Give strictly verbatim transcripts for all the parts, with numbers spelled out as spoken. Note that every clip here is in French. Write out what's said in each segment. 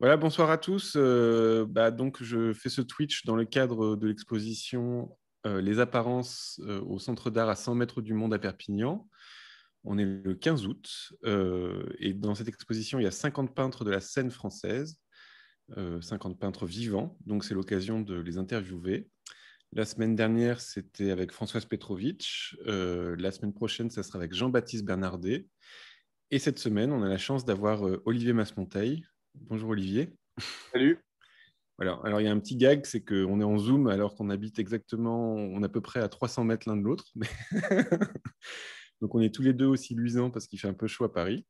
Voilà, bonsoir à tous. Euh, bah, donc, je fais ce Twitch dans le cadre de l'exposition euh, Les Apparences euh, au Centre d'art à cent mètres du monde à Perpignan. On est le quinze août euh, et dans cette exposition, il y a cinquante peintres de la scène française, euh, cinquante peintres vivants, donc c'est l'occasion de les interviewer. La semaine dernière, c'était avec Françoise Petrovitch. Euh, la semaine prochaine, ça sera avec Jean-Baptiste Bernardet. Et cette semaine, on a la chance d'avoir euh, Olivier Masmonteil. Bonjour Olivier. Salut. Alors, alors, il y a un petit gag, c'est qu'on est en Zoom alors qu'on habite exactement, on est à peu près à trois cents mètres l'un de l'autre. Mais donc, on est tous les deux aussi luisants parce qu'il fait un peu chaud à Paris.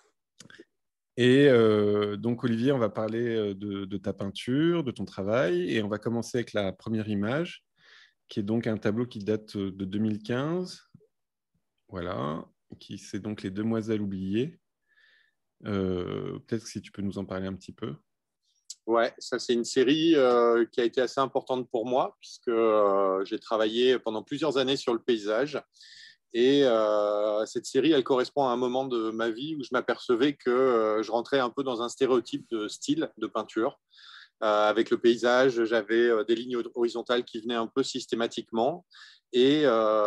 Et euh, donc, Olivier, on va parler de, de ta peinture, de ton travail. Et on va commencer avec la première image, qui est donc un tableau qui date de deux mille quinze. Voilà, qui c'est donc Les Demoiselles oubliées. Euh, peut-être que si tu peux nous en parler un petit peu. Ouais, ça c'est une série euh, qui a été assez importante pour moi puisque euh, j'ai travaillé pendant plusieurs années sur le paysage et euh, cette série elle correspond à un moment de ma vie où je m'apercevais que euh, je rentrais un peu dans un stéréotype de style de peinture. Euh, avec le paysage, j'avais euh, des lignes horizontales qui venaient un peu systématiquement et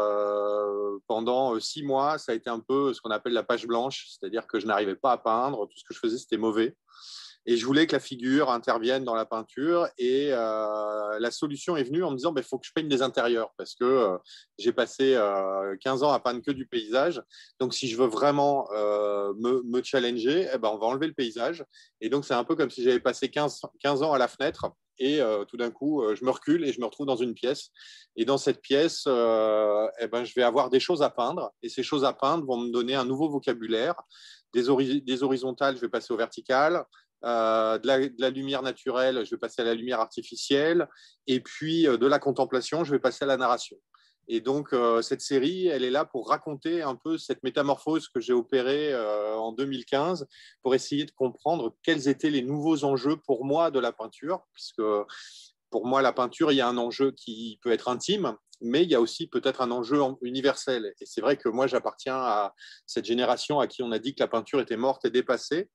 euh, pendant euh, six mois, ça a été un peu ce qu'on appelle la page blanche, c'est-à-dire que je n'arrivais pas à peindre, tout ce que je faisais c'était mauvais. Et je voulais que la figure intervienne dans la peinture. Et euh, la solution est venue en me disant, il bah, faut que je peigne des intérieurs parce que euh, j'ai passé euh, quinze ans à peindre que du paysage. Donc, si je veux vraiment euh, me, me challenger, eh ben, on va enlever le paysage. Et donc, c'est un peu comme si j'avais passé quinze, quinze ans à la fenêtre. Et euh, tout d'un coup, euh, je me recule et je me retrouve dans une pièce. Et dans cette pièce, euh, eh ben, je vais avoir des choses à peindre. Et ces choses à peindre vont me donner un nouveau vocabulaire. Des, hori- des horizontales, je vais passer au vertical. Euh, de, la, de la lumière naturelle, je vais passer à la lumière artificielle, et puis euh, de la contemplation, je vais passer à la narration. Et donc, euh, cette série, elle est là pour raconter un peu cette métamorphose que j'ai opérée euh, en deux mille quinze pour essayer de comprendre quels étaient les nouveaux enjeux pour moi de la peinture, puisque pour moi, la peinture, il y a un enjeu qui peut être intime, mais il y a aussi peut-être un enjeu universel. Et c'est vrai que moi, j'appartiens à cette génération à qui on a dit que la peinture était morte et dépassée.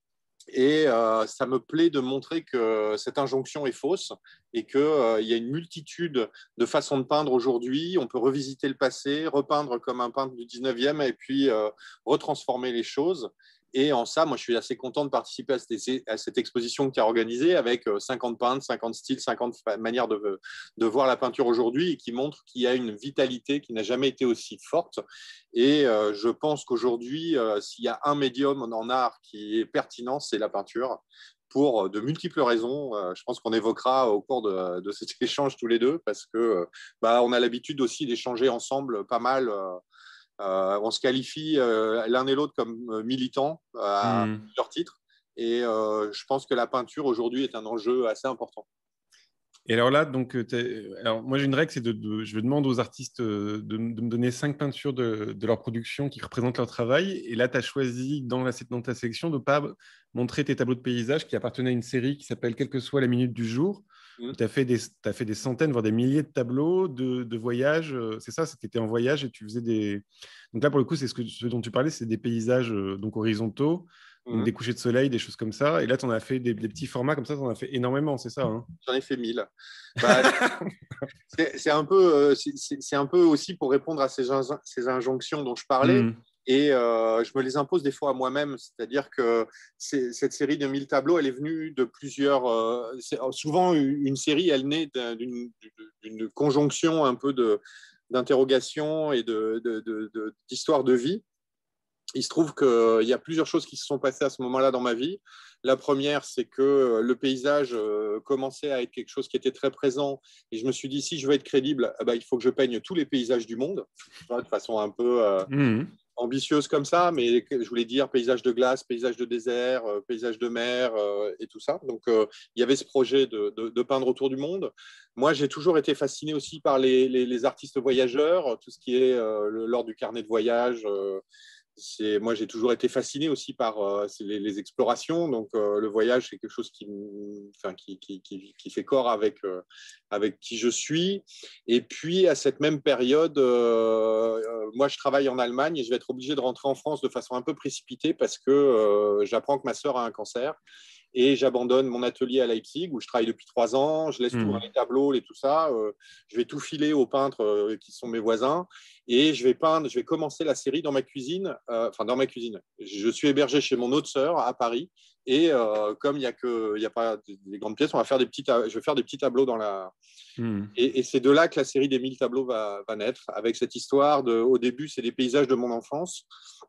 Et euh, ça me plaît de montrer que cette injonction est fausse et qu'il euh, y a une multitude de façons de peindre aujourd'hui. On peut revisiter le passé, repeindre comme un peintre du dix-neuvième et puis euh, retransformer les choses. Et en ça, moi, je suis assez content de participer à cette, à cette exposition que tu as organisée avec cinquante peintres, cinquante styles, cinquante manières de, de voir la peinture aujourd'hui et qui montre qu'il y a une vitalité qui n'a jamais été aussi forte. Et euh, je pense qu'aujourd'hui, euh, s'il y a un médium en art qui est pertinent, c'est la peinture pour de multiples raisons. Euh, je pense qu'on évoquera au cours de, de cet échange tous les deux parce que euh, bah, on a l'habitude aussi d'échanger ensemble pas mal. Euh, euh, on se qualifie euh, l'un et l'autre comme euh, militants euh, à Hmm. plusieurs titres. Et euh, je pense que la peinture aujourd'hui est un enjeu assez important. Et alors là, donc, alors moi j'ai une règle, c'est de, de, je demande aux artistes de, de, me donner cinq peintures de, de leur production qui représentent leur travail. Et là, tu as choisi dans, la, dans ta sélection de ne pas montrer tes tableaux de paysage qui appartenaient à une série qui s'appelle Quelle que soit la minute du jour. Mmh. Tu as fait des, t'as fait des centaines, voire des milliers de tableaux de, de voyage. C'est ça, c'était en voyage et tu faisais des. Donc là, pour le coup, c'est ce, que, ce dont tu parlais, c'est des paysages donc horizontaux. Donc Mmh. des couchers de soleil, des choses comme ça. Et là, tu en as fait des, des petits formats comme ça, tu en as fait énormément, c'est ça, hein? J'en ai fait mille. Bah, c'est un peu, euh, c'est un peu aussi pour répondre à ces, ces injonctions dont je parlais. Hmm. Et euh, je me les impose des fois à moi-même. C'est-à-dire que cette série de mille tableaux, elle est venue de plusieurs. Euh, souvent, une série, elle naît d'une conjonction un peu d'interrogation et d'histoire de, de, de, de vie. Il se trouve qu'il y a plusieurs choses qui se sont passées à ce moment-là dans ma vie. La première, c'est que le paysage commençait à être quelque chose qui était très présent. Et je me suis dit, si je veux être crédible, eh ben, il faut que je peigne tous les paysages du monde, de façon un peu euh, Hmm. ambitieuse comme ça. Mais je voulais dire paysage de glace, paysage de désert, euh, paysage de mer euh, et tout ça. Donc, euh, il y avait ce projet de, de, de peindre autour du monde. Moi, j'ai toujours été fasciné aussi par les, les, les artistes voyageurs, tout ce qui est euh, l'ordre du carnet de voyage. Euh, moi, j'ai toujours été fasciné aussi par euh, les, les explorations. Donc, euh, le voyage, c'est quelque chose qui, enfin, qui, qui, qui, qui fait corps avec, euh, avec qui je suis. Et puis, à cette même période, euh, euh, moi, je travaille en Allemagne et je vais être obligé de rentrer en France de façon un peu précipitée parce que euh, j'apprends que ma sœur a un cancer. et j'abandonne mon atelier à Leipzig où je travaille depuis trois ans. Je laisse mmh. tout dans les tableaux et tout ça. Euh, je vais tout filer aux peintres euh, qui sont mes voisins et je vais peindre. Je vais commencer la série dans ma cuisine. Euh, enfin, dans ma cuisine. Je suis hébergé chez mon autre sœur à Paris et euh, comme il n'y a que, il y a pas des grandes pièces, on va faire des petits. Je vais faire des petits tableaux dans la. Mmh. Et, et c'est de là que la série des mille tableaux va, va naître, avec cette histoire de. Au début, c'est des paysages de mon enfance.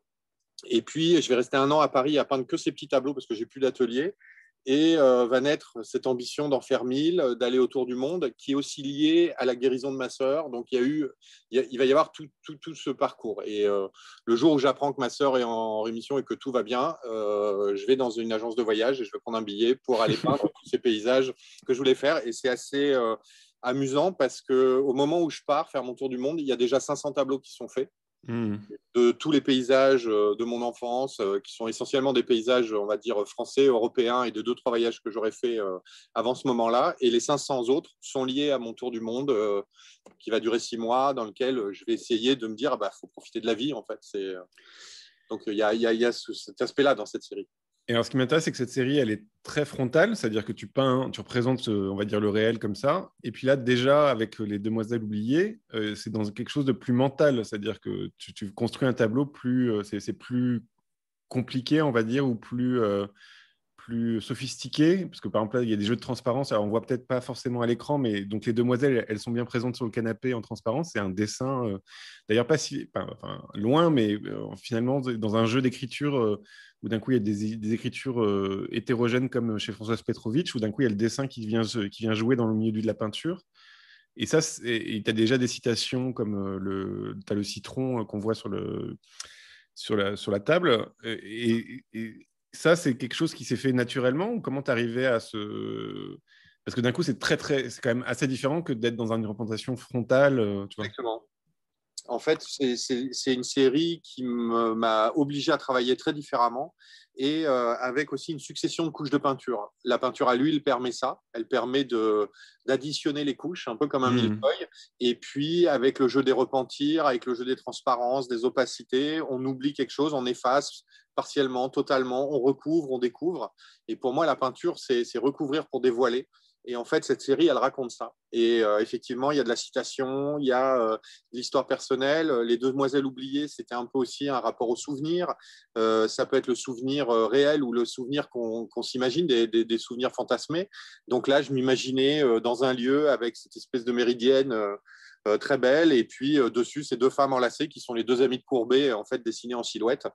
Et puis, je vais rester un an à Paris à peindre que ces petits tableaux parce que j'ai plus d'atelier. Et euh, va naître cette ambition d'en faire mille, d'aller autour du monde, qui est aussi liée à la guérison de ma sœur. Donc, il, y a eu, il, y a, il va y avoir tout, tout, tout ce parcours. Et euh, le jour où j'apprends que ma sœur est en rémission et que tout va bien, euh, je vais dans une agence de voyage et je vais prendre un billet pour aller peindre tous ces paysages que je voulais faire. Et c'est assez euh, amusant parce qu'au moment où je pars faire mon tour du monde, il y a déjà cinq cents tableaux qui sont faits. Mmh. De tous les paysages de mon enfance, qui sont essentiellement des paysages, on va dire, français, européens et de deux, trois voyages que j'aurais fait avant ce moment-là. Et les cinq cents autres sont liés à mon tour du monde qui va durer six mois, dans lequel je vais essayer de me dire, bah, faut profiter de la vie, en fait. C'est... Donc, il y a, y a, y a ce, cet aspect-là dans cette série. Et alors, ce qui m'intéresse, c'est que cette série, elle est très frontale, c'est-à-dire que tu peins, tu représentes, on va dire, le réel comme ça. Et puis là, déjà, avec les Demoiselles oubliées, euh, c'est dans quelque chose de plus mental, c'est-à-dire que tu, tu construis un tableau plus, euh, c'est, c'est plus compliqué, on va dire, ou plus, euh, plus sophistiqué, parce que par exemple, là, il y a des jeux de transparence. Alors, on voit peut-être pas forcément à l'écran, mais donc les Demoiselles, elles sont bien présentes sur le canapé en transparence. C'est un dessin, euh, d'ailleurs pas si, enfin, enfin, loin, mais euh, finalement dans un jeu d'écriture. Euh, où d'un coup, il y a des, des écritures euh, hétérogènes comme chez Françoise Petrovitch, où d'un coup, il y a le dessin qui vient, qui vient jouer dans le milieu de la peinture. Et ça, tu as déjà des citations comme euh, le, t'as le citron euh, qu'on voit sur, le, sur, la, sur la table. Et, et, et ça, c'est quelque chose qui s'est fait naturellement ou comment tu arrivais à ce... Parce que d'un coup, c'est, très, très, c'est quand même assez différent que d'être dans une représentation frontale. Euh, tu vois. Exactement. En fait, c'est, c'est, c'est une série qui me, m'a obligé à travailler très différemment et euh, avec aussi une succession de couches de peinture. La peinture à l'huile permet ça. Elle permet de, d'additionner les couches, un peu comme un mmh. millefeuille. Et puis, avec le jeu des repentirs, avec le jeu des transparences, des opacités, on oublie quelque chose, on efface partiellement, totalement, on recouvre, on découvre. Et pour moi, la peinture, c'est, c'est recouvrir pour dévoiler. Et en fait, cette série, elle raconte ça. Et euh, effectivement, il y a de la citation, il y a euh, de l'histoire personnelle. Les Demoiselles oubliées, c'était un peu aussi un rapport au souvenir. Euh, ça peut être le souvenir euh, réel ou le souvenir qu'on, qu'on s'imagine, des, des, des souvenirs fantasmés. Donc là, je m'imaginais euh, dans un lieu avec cette espèce de méridienne euh, euh, très belle. Et puis, euh, dessus, ces deux femmes enlacées qui sont les deux amies de Courbet, en fait, dessinées en silhouette.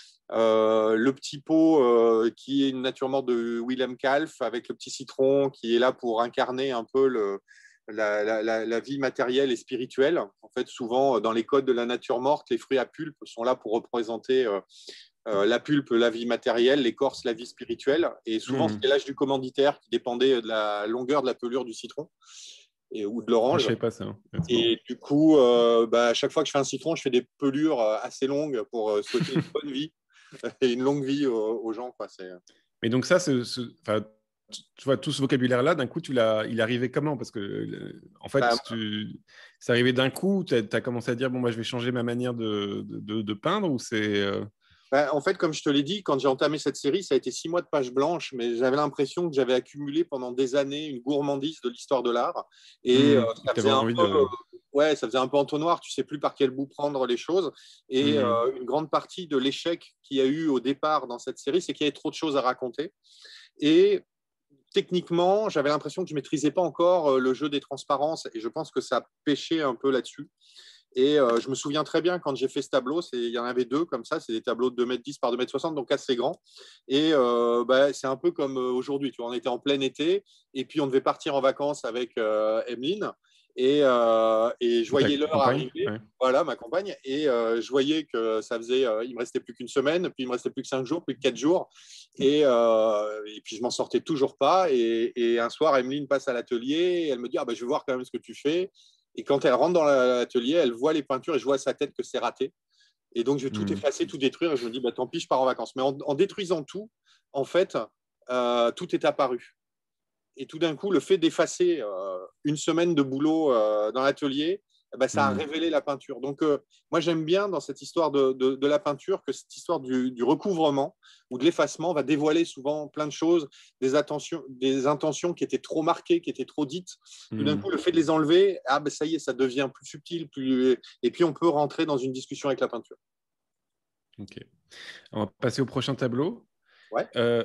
Euh, le petit pot euh, qui est une nature morte de Wilhelm Kalf avec le petit citron qui est là pour incarner un peu le, la, la, la vie matérielle et spirituelle. En fait, souvent, dans les codes de la nature morte, les fruits à pulpe sont là pour représenter euh, euh, la pulpe, la vie matérielle, l'écorce, la vie spirituelle. Et souvent, mmh. c'était l'âge du commanditaire qui dépendait de la longueur de la pelure du citron. Et, ou de l'orange. Je ne sais pas ça. Hein. Et du coup, euh, bah, à chaque fois que je fais un citron, je fais des pelures assez longues pour euh, souhaiter une bonne vie. Et une longue vie aux, aux gens. Quoi. C'est... Mais donc ça, c'est, c'est, tu vois, tout ce vocabulaire-là, d'un coup, tu l'as, il est arrivé comment? Parce que, en fait, bah, tu, c'est arrivé d'un coup, tu as commencé à dire, bon, moi, je vais changer ma manière de, de, de peindre ou c'est... Euh... Bah, en fait, comme je te l'ai dit, quand j'ai entamé cette série, ça a été six mois de pages blanches, mais j'avais l'impression que j'avais accumulé pendant des années une gourmandise de l'histoire de l'art. Et mmh, euh, ça, faisait un peu, de... ouais, ça faisait un peu entonnoir, tu ne sais plus par quel bout prendre les choses. Et mmh. euh, une grande partie de l'échec qu'il y a eu au départ dans cette série, c'est qu'il y avait trop de choses à raconter. Et techniquement, j'avais l'impression que je ne maîtrisais pas encore le jeu des transparences. Et je pense que ça a pêché un peu là-dessus. Et euh, je me souviens très bien quand j'ai fait ce tableau, c'est, il y en avait deux comme ça, c'est des tableaux de deux mètres dix par deux mètres soixante, donc assez grands. Et euh, bah, c'est un peu comme aujourd'hui, tu vois, on était en plein été et puis on devait partir en vacances avec euh, Emeline. Et, euh, et je voyais l'heure arriver, ouais. Voilà ma compagne, et euh, je voyais que ça faisait, euh, il me restait plus qu'une semaine, puis il me restait plus que cinq jours, plus que quatre jours, et, euh, et puis je m'en sortais toujours pas. Et, et un soir, Emeline passe à l'atelier, et elle me dit ah, bah, je vais voir quand même ce que tu fais. Et quand elle rentre dans l'atelier, elle voit les peintures et je vois à sa tête que c'est raté. Et donc je vais tout mmh. effacer, tout détruire, et je me dis bah, tant pis, je pars en vacances. Mais en, en détruisant tout, en fait, euh, tout est apparu. Et tout d'un coup, le fait d'effacer euh, une semaine de boulot euh, dans l'atelier, eh ben, ça a Mmh. révélé la peinture. Donc, euh, moi, j'aime bien dans cette histoire de, de, de la peinture que cette histoire du, du recouvrement ou de l'effacement va dévoiler souvent plein de choses, des, attentions, des intentions qui étaient trop marquées, qui étaient trop dites. Tout d'un Mmh. coup, le fait de les enlever, ah ben, ça y est, ça devient plus subtil, plus... et puis on peut rentrer dans une discussion avec la peinture. Ok. On va passer au prochain tableau. Ouais. Euh,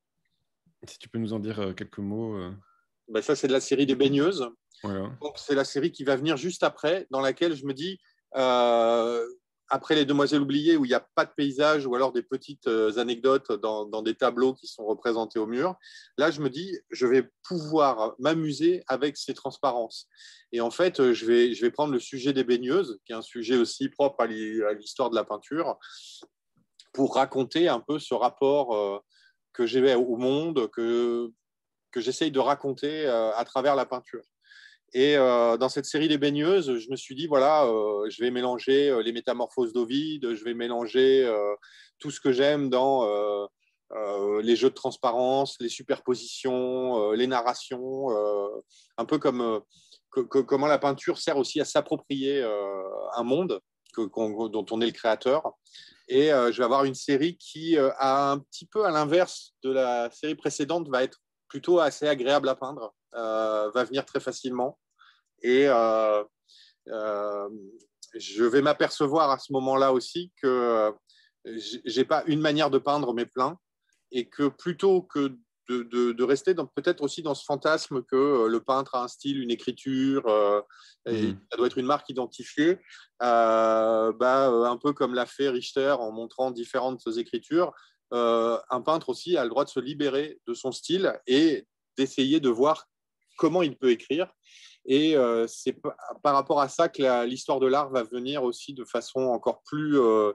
si tu peux nous en dire euh, quelques mots. euh, Ben, ça, c'est de la série des baigneuses. Voilà. Donc, c'est la série qui va venir juste après, dans laquelle je me dis, euh, après Les Demoiselles oubliées, où il n'y a pas de paysage, ou alors des petites euh, anecdotes dans, dans des tableaux qui sont représentés au mur, là, je me dis, je vais pouvoir m'amuser avec ces transparences. Et en fait, euh, je vais, je vais prendre le sujet des baigneuses, qui est un sujet aussi propre à l'histoire de la peinture, pour raconter un peu ce rapport euh, que j'ai au monde, que, que j'essaye de raconter euh, à travers la peinture. Et euh, dans cette série des baigneuses, je me suis dit, voilà, euh, je vais mélanger euh, les métamorphoses d'Ovide, je vais mélanger euh, tout ce que j'aime dans euh, euh, les jeux de transparence, les superpositions, euh, les narrations, euh, un peu comme euh, que, que, comment la peinture sert aussi à s'approprier euh, un monde que, qu'on, dont on est le créateur. Et euh, je vais avoir une série qui, euh, a un petit peu à l'inverse de la série précédente, va être plutôt assez agréable à peindre, euh, va venir très facilement. Et euh, euh, je vais m'apercevoir à ce moment-là aussi que je n'ai pas une manière de peindre mes pleins et que plutôt que de, de, de rester dans, peut-être aussi dans ce fantasme que le peintre a un style, une écriture, euh, et Mmh. ça doit être une marque identifiée, euh, bah, un peu comme l'a fait Richter en montrant différentes écritures, euh, un peintre aussi a le droit de se libérer de son style et d'essayer de voir comment il peut écrire. Et euh, c'est par rapport à ça que l'histoire de l'art va venir aussi de façon encore plus euh,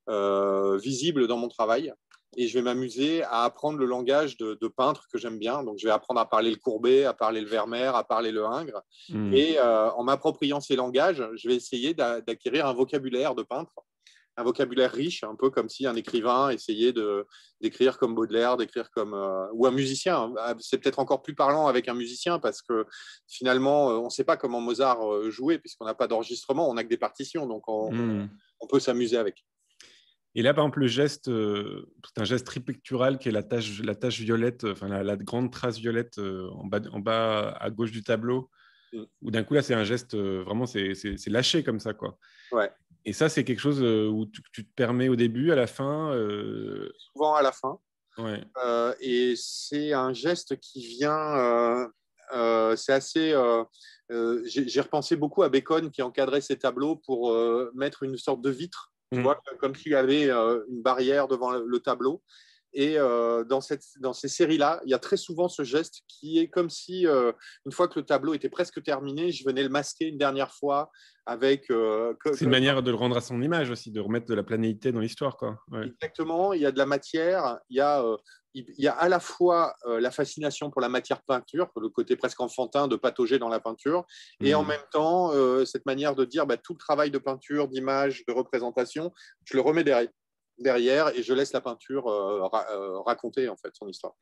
euh, visible dans mon travail. Et je vais m'amuser à apprendre le langage de, de peintre que j'aime bien. Donc, je vais apprendre à parler le Courbet, à parler le Vermeer, à parler le Ingres. Mmh. Et euh, en m'appropriant ces langages, je vais essayer d'acquérir un vocabulaire de peintre, un vocabulaire riche, un peu comme si un écrivain essayait de, d'écrire comme Baudelaire, d'écrire comme euh, ou un musicien. C'est peut-être encore plus parlant avec un musicien parce que finalement, on ne sait pas comment Mozart jouait puisqu'on n'a pas d'enregistrement, on n'a que des partitions, donc on, Mmh. on peut s'amuser avec. Et là, par exemple, le geste, euh, c'est un geste tripictural qui est la tache, la tache violette, enfin la, la grande trace violette euh, en, bas, en bas à gauche du tableau. Mm. Où d'un coup, là, c'est un geste, euh, vraiment, c'est, c'est, c'est lâché comme ça, quoi. Ouais. Et ça, c'est quelque chose euh, où tu, tu te permets au début, à la fin. Euh... Souvent à la fin. Ouais. Euh, et c'est un geste qui vient. Euh, euh, c'est assez. Euh, euh, j'ai, j'ai repensé beaucoup à Bacon qui encadrait ses tableaux pour euh, mettre une sorte de vitre, tu Mm. vois, comme s'il y avait euh, une barrière devant le, le tableau. Et euh, dans, cette, dans ces séries-là, il y a très souvent ce geste qui est comme si, euh, une fois que le tableau était presque terminé, je venais le masquer une dernière fois avec. Euh, que, C'est que, une manière de le rendre à son image aussi, de remettre de la planéité dans l'histoire, quoi. Ouais. Exactement, il y a de la matière, il y a, euh, il y a à la fois euh, la fascination pour la matière peinture, le côté presque enfantin de patauger dans la peinture, et Mm. en même temps, euh, cette manière de dire bah, tout le travail de peinture, d'image, de représentation, je le remets derrière, derrière et je laisse la peinture euh, ra euh, raconter en fait son histoire.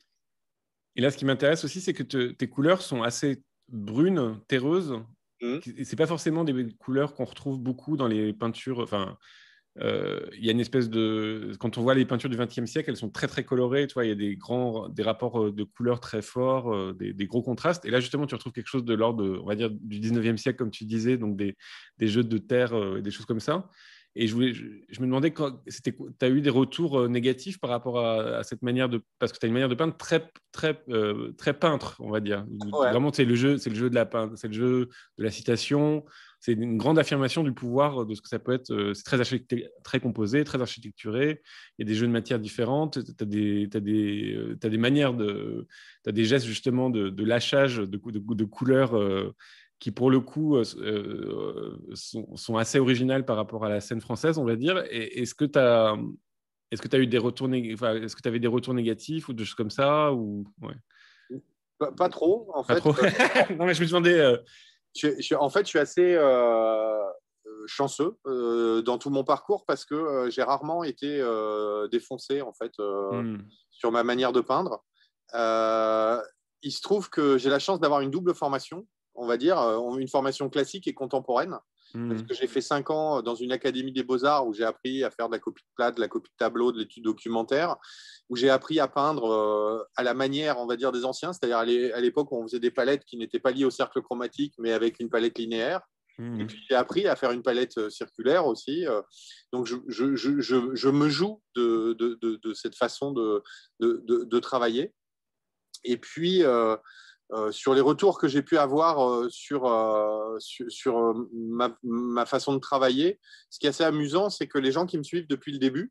Et là, ce qui m'intéresse aussi, c'est que te, tes couleurs sont assez brunes, terreuses. Mmh. Et c'est pas forcément des couleurs qu'on retrouve beaucoup dans les peintures. Enfin, euh, il y a une espèce de. Quand on voit les peintures du vingtième siècle, elles sont très très colorées. Tu vois, il y a des grands, des rapports de couleurs très forts, euh, des, des gros contrastes. Et là, justement, tu retrouves quelque chose de l'ordre, on va dire, du dix-neuvième siècle, comme tu disais, donc des, des jeux de terre euh, et des choses comme ça. Et je, voulais, je, je me demandais, tu as eu des retours euh, négatifs par rapport à, à, cette manière de. Parce que tu as une manière de peindre très, très, euh, très peintre, on va dire. Ouais. Vraiment, c'est le jeu, c'est le jeu de la peinte, c'est le jeu de la citation. C'est une grande affirmation du pouvoir de ce que ça peut être. C'est très, très composé, très architecturé. Il y a des jeux de matières différentes. Tu as des, t'as des, t'as des manières de. Tu as des gestes justement de, de lâchage de, de, de couleurs. Euh, qui pour le coup euh, sont, sont assez originales par rapport à la scène française, on va dire. Et, est-ce que tu as, est-ce que tu as eu des retours, nég... enfin, est-ce que tu avais des retours négatifs ou des choses comme ça ou... Ouais. Pas, pas trop, en pas fait. Trop. Non, mais je me demandais. Euh... Je, je, en fait, je suis assez euh, chanceux euh, dans tout mon parcours parce que euh, j'ai rarement été euh, défoncé en fait euh, Hmm. sur ma manière de peindre. Euh, il se trouve que j'ai la chance d'avoir une double formation, on va dire, une formation classique et contemporaine. Mmh. Parce que j'ai fait cinq ans dans une académie des beaux-arts où j'ai appris à faire de la copie de plate, de la copie de tableau, de l'étude documentaire, où j'ai appris à peindre euh, à la manière, on va dire, des anciens, c'est-à-dire à l'époque où on faisait des palettes qui n'étaient pas liées au cercle chromatique, mais avec une palette linéaire. Mmh. Et puis j'ai appris à faire une palette circulaire aussi. Donc je, je, je, je, je me joue de, de, de, de cette façon de, de, de, de travailler. Et puis, euh, euh, sur les retours que j'ai pu avoir euh, sur, euh, sur, sur euh, ma, ma façon de travailler, ce qui est assez amusant, c'est que les gens qui me suivent depuis le début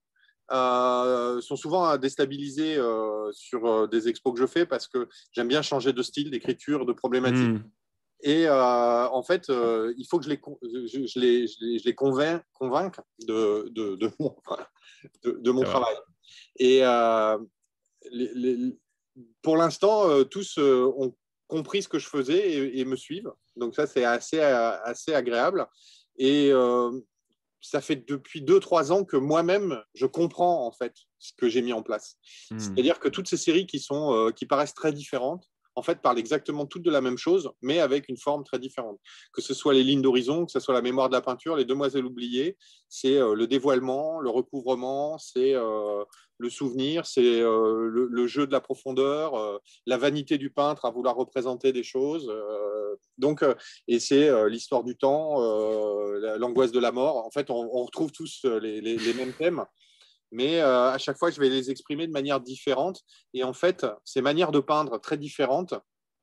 euh, sont souvent déstabilisés euh, sur euh, des expos que je fais parce que j'aime bien changer de style, d'écriture, de problématique. Mmh. Et euh, en fait, euh, il faut que je les, je, je les, je les, je les convainc, convaincre de, de, de mon, de, de mon travail. Et euh, les, les, pour l'instant, euh, tous euh, ont compris ce que je faisais et, et me suivent. Donc ça, c'est assez, assez agréable. Et euh, ça fait depuis deux, trois ans que moi-même, je comprends en fait ce que j'ai mis en place. Mmh. C'est-à-dire que toutes ces séries qui, sont, euh, qui paraissent très différentes, en fait, parlent exactement toutes de la même chose, mais avec une forme très différente. Que ce soit les lignes d'horizon, que ce soit la mémoire de la peinture, les demoiselles oubliées, c'est euh, le dévoilement, le recouvrement, c'est euh, le souvenir, c'est euh, le, le jeu de la profondeur, euh, la vanité du peintre à vouloir représenter des choses. Euh, donc, euh, et c'est euh, l'histoire du temps, euh, l'angoisse de la mort. En fait, on, on retrouve tous les, les, les mêmes thèmes. Mais euh, à chaque fois, je vais les exprimer de manière différente. Et en fait, ces manières de peindre très différentes,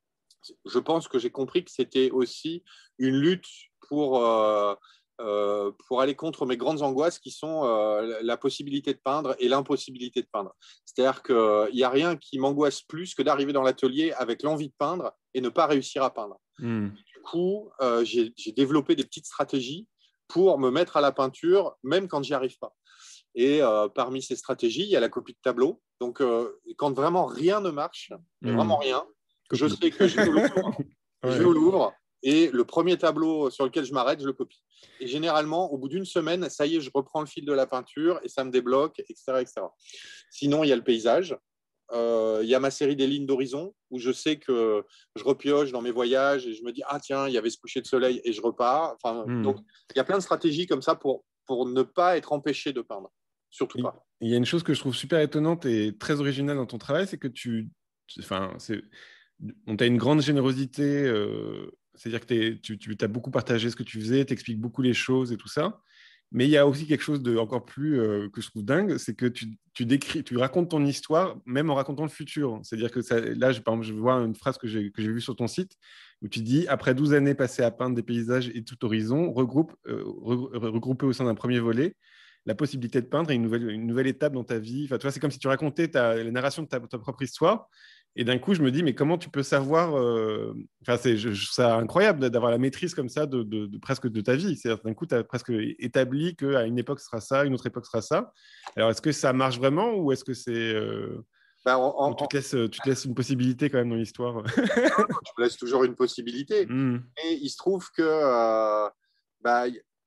je pense que j'ai compris que c'était aussi une lutte pour, euh, euh, pour aller contre mes grandes angoisses qui sont euh, la possibilité de peindre et l'impossibilité de peindre. C'est-à-dire qu'il n'y a rien qui m'angoisse plus que d'arriver dans l'atelier avec l'envie de peindre et ne pas réussir à peindre. Mmh. Du coup, euh, j'ai développé des petites stratégies pour me mettre à la peinture, même quand j'y arrive pas. Et euh, parmi ces stratégies, il y a la copie de tableau. Donc, euh, quand vraiment rien ne marche, mais mmh. vraiment rien, copie. Je sais que je vais au Louvre, ouais. je vais au Louvre et le premier tableau sur lequel je m'arrête, je le copie. Et généralement, au bout d'une semaine, ça y est, je reprends le fil de la peinture et ça me débloque, et cetera et cetera. Sinon, il y a le paysage. Euh, il y a ma série des lignes d'horizon où je sais que je repioche dans mes voyages et je me dis « Ah tiens, il y avait ce coucher de soleil » et je repars. Enfin, mmh. Donc, il y a plein de stratégies comme ça pour, pour ne pas être empêché de peindre. Surtout pas. Il y a une chose que je trouve super étonnante et très originale dans ton travail, c'est que tu, enfin, c'est, on t'a une grande générosité, euh, c'est-à-dire que tu, tu as beaucoup partagé ce que tu faisais, tu expliques beaucoup les choses et tout ça. Mais il y a aussi quelque chose de encore plus euh, que je trouve dingue, c'est que tu, tu décris, tu racontes ton histoire, même en racontant le futur. C'est-à-dire que ça, là, je, par exemple, je vois une phrase que j'ai que j'ai vue sur ton site où tu dis après douze années passées à peindre des paysages et tout horizon, regroupe, euh, regroupé au sein d'un premier volet, la possibilité de peindre et une nouvelle, une nouvelle étape dans ta vie. Enfin, tu vois, c'est comme si tu racontais ta, la narration de ta, ta propre histoire. Et d'un coup, je me dis, mais comment tu peux savoir euh... Enfin, c'est je, je, ça incroyable d'avoir la maîtrise comme ça de, de, de presque de ta vie. C'est-à-dire d'un coup, tu as presque établi qu'à une époque, ce sera ça, une autre époque, ce sera ça. Alors, est-ce que ça marche vraiment ou est-ce que c'est... Euh... Ben, on, on, tu, te laisses, tu te laisses une possibilité quand même dans l'histoire? Tu me laisses toujours une possibilité. Mm. Et il se trouve que... Euh, bah,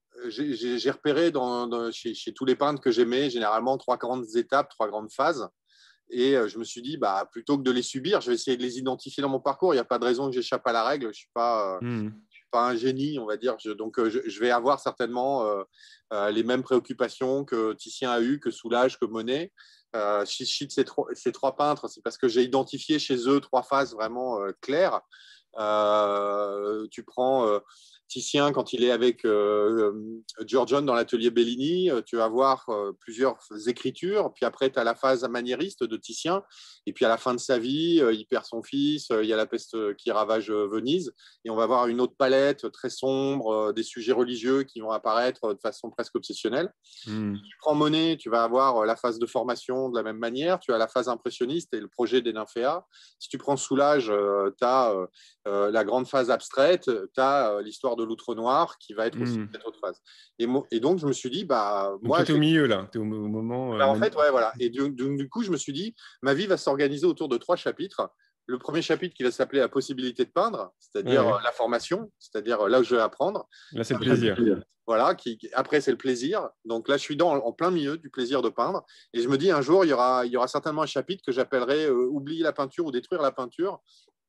j'ai repéré dans, dans, chez, chez tous les peintres que j'aimais généralement trois grandes étapes, trois grandes phases. Et je me suis dit, bah, plutôt que de les subir, je vais essayer de les identifier dans mon parcours. Il n'y a pas de raison que j'échappe à la règle. Je ne suis, mmh. suis pas un génie, on va dire. Je, donc, je, je vais avoir certainement euh, euh, les mêmes préoccupations que Titien a eues, que Soulages, que Monet. Euh, si je cite ces, ces trois peintres, c'est parce que j'ai identifié chez eux trois phases vraiment euh, claires. Euh, tu prends... Euh, Titien, quand il est avec euh, Giorgione dans l'atelier Bellini, tu vas voir euh, plusieurs écritures. Puis après, tu as la phase maniériste de Titien. Et puis à la fin de sa vie, euh, il perd son fils. Euh, il y a la peste qui ravage euh, Venise. Et on va voir une autre palette très sombre, euh, des sujets religieux qui vont apparaître de façon presque obsessionnelle. Mm. Si tu prends Monet, tu vas avoir la phase de formation de la même manière. Tu as la phase impressionniste et le projet des nymphéas. Si tu prends Soulages, euh, tu as euh, euh, la grande phase abstraite. Tu as euh, l'histoire de l'outre noir qui va être aussi mmh. cette autre phase. Et, et donc, je me suis dit, bah, donc moi. Tu es au milieu, là. Tu es au, au moment. Bah, euh, en fait, ouais, voilà. Et du, du, du coup, je me suis dit, ma vie va s'organiser autour de trois chapitres. Le premier chapitre qui va s'appeler la possibilité de peindre, c'est-à-dire ouais. la formation, c'est-à-dire là où je vais apprendre. Là, c'est le plaisir. Voilà. Qui, après, c'est le plaisir. Donc là, je suis dans, en plein milieu du plaisir de peindre. Et je me dis, un jour, il y aura, il y aura certainement un chapitre que j'appellerai euh, Oublier la peinture ou détruire la peinture.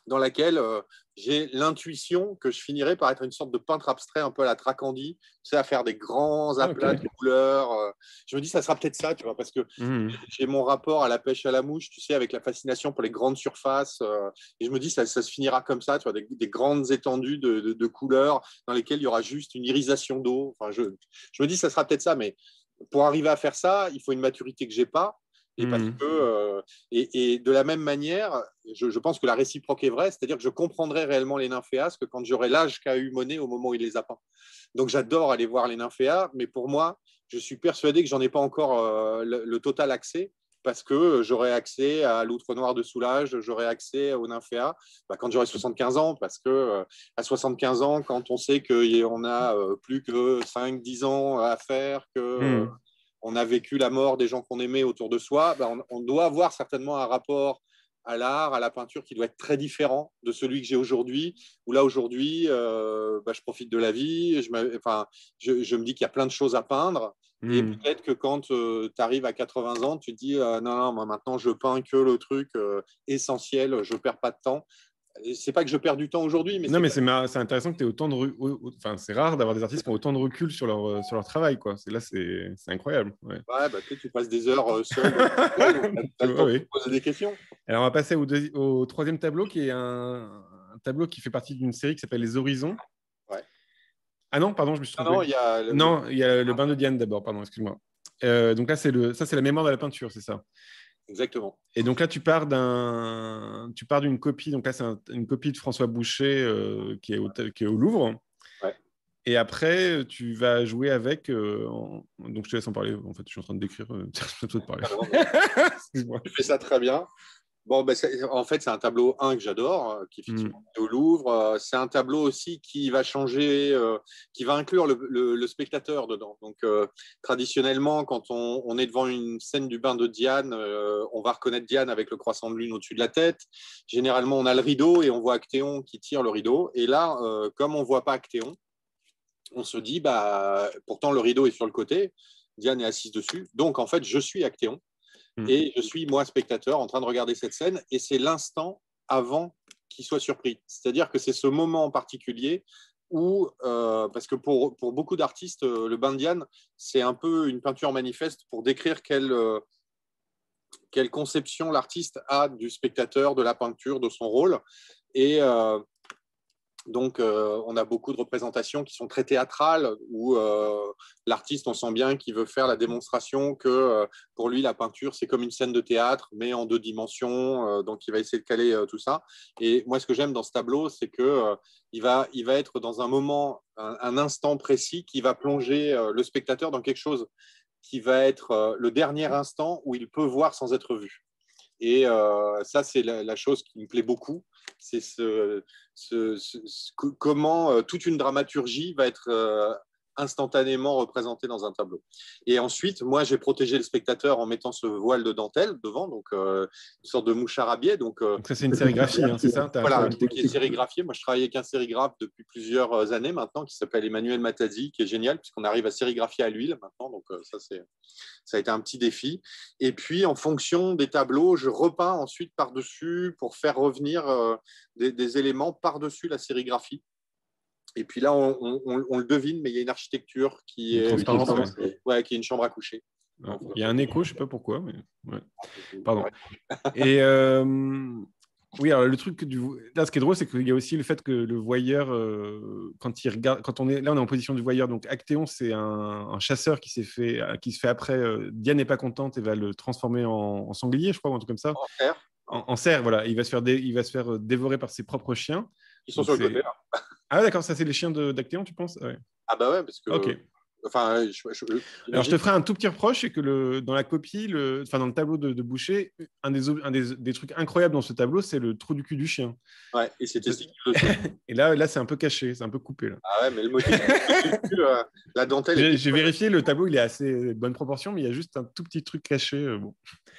dans laquelle euh, j'ai l'intuition que je finirai par être une sorte de peintre abstrait un peu à la Tracandi, tu sais, à faire des grands aplats ah, okay. de couleurs. Euh. Je me dis, ça sera peut-être ça, tu vois, parce que mmh. j'ai mon rapport à la pêche à la mouche, tu sais, avec la fascination pour les grandes surfaces. Euh, et je me dis, ça, ça se finira comme ça, tu vois, des, des grandes étendues de, de, de couleurs dans lesquelles il y aura juste une irisation d'eau. Enfin, je, je me dis, ça sera peut-être ça, mais pour arriver à faire ça, il faut une maturité que je n'ai pas. Et, parce que, euh, et, et de la même manière, je, je pense que la réciproque est vraie, c'est-à-dire que je comprendrai réellement les nymphéas que quand j'aurai l'âge qu'a eu Monet au moment où il les a peints. Donc j'adore aller voir les nymphéas, mais pour moi, je suis persuadé que j'en ai pas encore euh, le, le total accès, parce que j'aurai accès à l'outre noir de Soulages, j'aurai accès aux nymphéas bah, quand j'aurai soixante-quinze ans, parce que euh, à soixante-quinze ans, quand on sait qu'on a euh, plus que cinq dix ans à faire, que euh, mmh. on a vécu la mort des gens qu'on aimait autour de soi, ben on, on doit avoir certainement un rapport à l'art, à la peinture qui doit être très différent de celui que j'ai aujourd'hui, où là aujourd'hui, euh, ben je profite de la vie, je, enfin, je, je me dis qu'il y a plein de choses à peindre, mmh. et peut-être que quand euh, tu arrives à quatre-vingts ans, tu te dis euh, non, non, moi maintenant je peins que le truc euh, essentiel, je ne perds pas de temps. C'est pas que je perds du temps aujourd'hui, mais non, mais c'est, mar... c'est intéressant que tu aies autant de, re... enfin, c'est rare d'avoir des artistes qui ont autant de recul sur leur euh, sur leur travail, quoi. C'est là, c'est, c'est incroyable. Ouais, ouais bah, tu passes des heures euh, seul, tu as le temps de te poser des questions. Alors, on va passer au, deux... au troisième tableau, qui est un... un tableau qui fait partie d'une série qui s'appelle Les Horizons. Ouais. Ah non, pardon, je me suis trompé. Non, il y a le, non, il y a le bain de Diane d'abord. Pardon, excuse-moi. Euh, donc là, c'est le, ça, c'est la mémoire de la peinture, c'est ça. Exactement. Et donc là, tu pars d'un, tu pars d'une copie. Donc là, c'est un... une copie de François Boucher euh, qui est au... qui est au Louvre. Ouais. Et après, tu vas jouer avec. Euh, en... Donc, je te laisse en parler. En fait, je suis en train de décrire. Euh... je peux te parler. Ah non, mais... tu fais ça très bien. Bon, ben, en fait, c'est un tableau un que j'adore, qui est effectivement mm. au Louvre. C'est un tableau aussi qui va changer, euh, qui va inclure le, le, le spectateur dedans. Donc, euh, traditionnellement, quand on, on est devant une scène du bain de Diane, euh, on va reconnaître Diane avec le croissant de lune au-dessus de la tête. Généralement, on a le rideau et on voit Actéon qui tire le rideau. Et là, euh, comme on ne voit pas Actéon, on se dit, bah, pourtant, le rideau est sur le côté. Diane est assise dessus. Donc, en fait, je suis Actéon. Et je suis, moi, spectateur, en train de regarder cette scène, et c'est l'instant avant qu'il soit surpris. C'est-à-dire que c'est ce moment en particulier où, euh, parce que pour, pour beaucoup d'artistes, le bain de Diane, c'est un peu une peinture manifeste pour décrire quelle, euh, quelle conception l'artiste a du spectateur, de la peinture, de son rôle. Et... Euh, Donc, euh, on a beaucoup de représentations qui sont très théâtrales, où euh, l'artiste, on sent bien qu'il veut faire la démonstration que euh, pour lui, la peinture, c'est comme une scène de théâtre, mais en deux dimensions. Euh, donc, il va essayer de caler euh, tout ça. Et moi, ce que j'aime dans ce tableau, c'est qu'il euh, va, il va être dans un moment, un, un instant précis qui va plonger euh, le spectateur dans quelque chose qui va être euh, le dernier instant où il peut voir sans être vu. Et euh, ça, c'est la, la chose qui me plaît beaucoup. C'est ce, ce, ce, ce, comment euh, toute une dramaturgie va être euh, instantanément représentée dans un tableau. Et ensuite, moi, j'ai protégé le spectateur en mettant ce voile de dentelle devant, donc euh, une sorte de moucharabier. Donc, euh, donc ça, c'est une sérigraphie, hein, c'est ça? Voilà, un truc qui est sérigraphié. Moi, je travaille avec un sérigraphe depuis plusieurs années maintenant, qui s'appelle Emmanuel Matazzi, qui est génial, puisqu'on arrive à sérigraphier à l'huile maintenant. Donc, euh, ça, c'est, ça a été un petit défi. Et puis, en fonction des tableaux, je repeins ensuite par-dessus pour faire revenir euh, des, des éléments par-dessus la sérigraphie. Et puis là, on, on, on le devine, mais il y a une architecture qui est, qui est, ouais. Ouais, qui est une chambre à coucher. Ouais. Il y a un écho, je ne sais pas pourquoi. Mais... Ouais. Pardon. Et euh, oui, alors le truc du... là, ce qui est drôle, c'est qu'il y a aussi le fait que le voyeur, euh, quand il regarde, quand on est là, on est en position du voyeur. Donc Actéon, c'est un, un chasseur qui s'est fait, qui se fait après. Euh, Diane n'est pas contente et va le transformer en, en sanglier, je crois, ou un truc comme ça. En cerf. En, en cerf, voilà. Il va se faire, dé... il va se faire dévorer par ses propres chiens. Ils sont donc, sur le côté. Là. Ah d'accord, ça c'est les chiens d'Actéon, tu penses? Ouais. Ah bah ouais, parce que. Ok. Enfin, je, je, je, Alors, je te ferai un tout petit reproche, c'est que le, dans la copie, le, enfin, dans le tableau de, de Boucher, un, des, un des, des trucs incroyables dans ce tableau, c'est le trou du cul du chien. Ouais, et c'était Et là, là c'est un peu caché, c'est un peu coupé. Là. Ah ouais, mais le motif, euh, la dentelle. J'ai, j'ai vérifié, le tableau, il est assez de bonne proportion, mais il y a juste un tout petit truc caché. Euh, bon.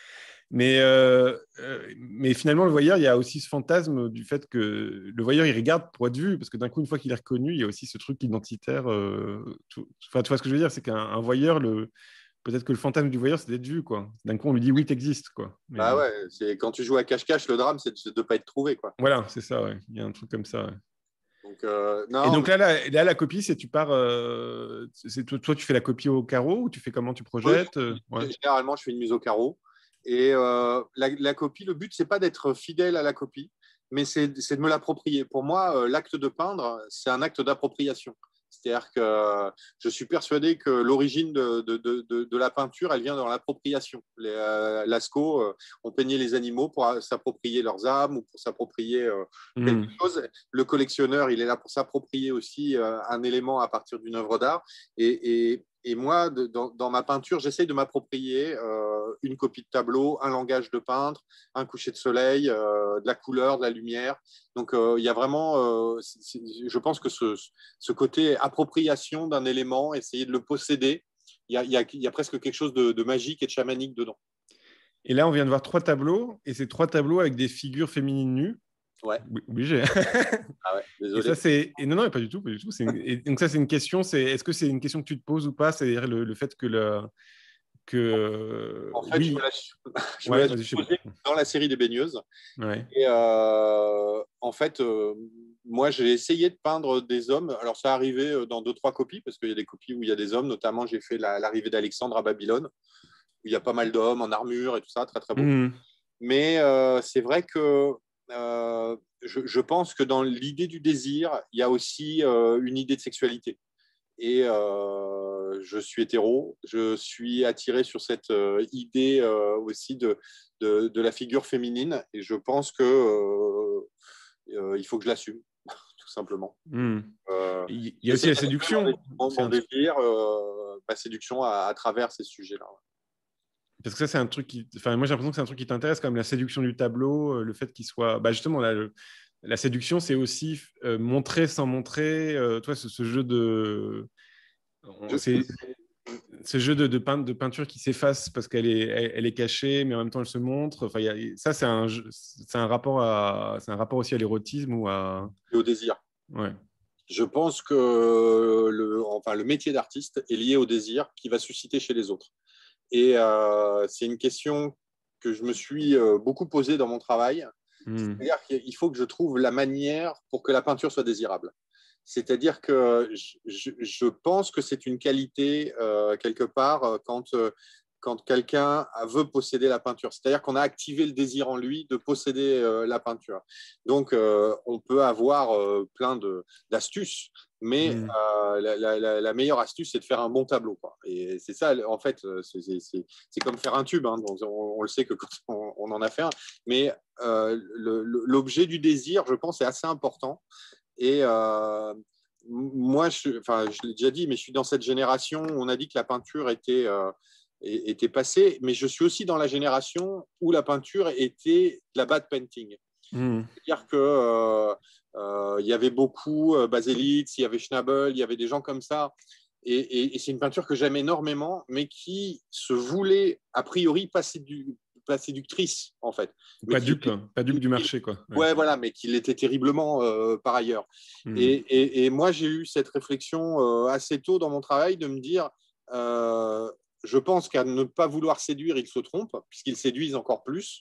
Mais, euh, euh, mais finalement, le voyeur, il y a aussi ce fantasme du fait que le voyeur, il regarde pour être vu, parce que d'un coup, une fois qu'il est reconnu, il y a aussi ce truc identitaire. Euh, tout... Enfin, tu vois ce que je veux dire, c'est qu'un un voyeur, le... peut-être que le fantasme du voyeur, c'est d'être vu, quoi. D'un coup, on lui dit oui, t'existes, quoi. Mais... Bah ouais, c'est, quand tu joues à cache-cache, le drame, c'est de ne pas être trouvé, quoi. Voilà, c'est ça, ouais. Il y a un truc comme ça, ouais. Donc, euh, Et non, donc mais... là, là, là, la copie, c'est tu pars, euh, c'est toi, toi, tu fais la copie au carreau ou tu fais comment tu projettes? euh, ouais. Généralement, je fais une mise au carreau. Et euh, la, la copie, le but, c'est pas d'être fidèle à la copie, mais c'est, c'est de me l'approprier. Pour moi, euh, l'acte de peindre, c'est un acte d'appropriation. C'est-à-dire que euh, je suis persuadé que l'origine de, de, de, de la peinture, elle vient dans l'appropriation. Les, euh, Lascaux euh, ont peigné les animaux pour s'approprier leurs âmes ou pour s'approprier euh, Mmh. quelque chose. Le collectionneur, il est là pour s'approprier aussi euh, un élément à partir d'une œuvre d'art. Et, et, et moi, de, dans, dans ma peinture, j'essaye de m'approprier euh, une copie de tableau, un langage de peintre, un coucher de soleil, euh, de la couleur, de la lumière. Donc, euh, il y a vraiment, euh, c'est, c'est, je pense que ce, ce côté appropriation d'un élément, essayer de le posséder, il y a, il y a, il y a presque quelque chose de, de magique et de chamanique dedans. Et là, on vient de voir trois tableaux, et c'est trois tableaux avec des figures féminines nues. Ouais. Obligé. Ah ouais, désolé. Et ça, c'est... Et non, non, pas du tout. Pas du tout. C'est une... Et donc ça, c'est une question. C'est... Est-ce que c'est une question que tu te poses ou pas? C'est-à-dire le, le fait que... Le... que... En fait, oui. je me la, je ouais, me la suis posée dans la série des baigneuses. Ouais. Et euh, en fait, euh, moi, j'ai essayé de peindre des hommes. Alors, ça arrivait dans deux, trois copies, parce qu'il y a des copies où il y a des hommes. Notamment, j'ai fait la, l'arrivée d'Alexandre à Babylone, où il y a pas mal d'hommes en armure et tout ça, très, très beau. Mmh. Mais euh, c'est vrai que euh, je, je pense que dans l'idée du désir, il y a aussi euh, une idée de sexualité. Et euh, je suis hétéro, je suis attiré sur cette euh, idée euh, aussi de, de, de la figure féminine, et je pense que euh, euh, il faut que je l'assume, tout simplement. Mmh. Euh, Il y a aussi la séduction. Mon, mon désir, euh, ma séduction à, à travers ces sujets-là. Parce que ça, c'est un truc qui... Enfin, moi, j'ai l'impression que c'est un truc qui t'intéresse, comme la séduction du tableau, le fait qu'il soit... Bah, justement, là, le... la séduction, c'est aussi euh, montrer sans montrer. Euh, toi, ce, ce jeu de... Je... C'est... Ce jeu de, de, peint... de peinture qui s'efface parce qu'elle est, elle, elle est cachée, mais en même temps, elle se montre. Enfin, y a... Ça, c'est un, jeu... c'est un rapport à... c'est un rapport aussi à l'érotisme ou à... Et au désir. Ouais. Je pense que le, enfin, le métier d'artiste est lié au désir qui va susciter chez les autres. Et euh, c'est une question que je me suis euh, beaucoup posée dans mon travail. Mmh. C'est-à-dire qu'il faut que je trouve la manière pour que la peinture soit désirable. C'est-à-dire que je, je pense que c'est une qualité, euh, quelque part, quand, euh, quand quelqu'un veut posséder la peinture. C'est-à-dire qu'on a activé le désir en lui de posséder euh, la peinture. Donc, euh, on peut avoir euh, plein de, d'astuces, mais mmh. euh, la, la, la meilleure astuce, c'est de faire un bon tableau, quoi. Et c'est ça, en fait, c'est, c'est, c'est, c'est comme faire un tube. Hein. Donc, on, on le sait que quand on, on en a fait un. Mais euh, le, l'objet du désir, je pense, est assez important. Et euh, moi, je, enfin, je l'ai déjà dit, mais je suis dans cette génération où on a dit que la peinture était, euh, était passée, mais je suis aussi dans la génération où la peinture était de la bad painting. Mmh. C'est-à-dire qu'il euh, euh, y avait beaucoup, euh, Baselitz, il y avait Schnabel, il y avait des gens comme ça. Et, et, et c'est une peinture que j'aime énormément, mais qui se voulait, a priori, passer du... pas séductrice, en fait. Mais pas dupe, était... pas dupe du marché, quoi. Ouais, ouais, voilà, mais qu'il était terriblement euh, par ailleurs. Mmh. Et, et, et moi, j'ai eu cette réflexion euh, assez tôt dans mon travail de me dire, euh, je pense qu'à ne pas vouloir séduire, ils se trompent, puisqu'ils séduisent encore plus,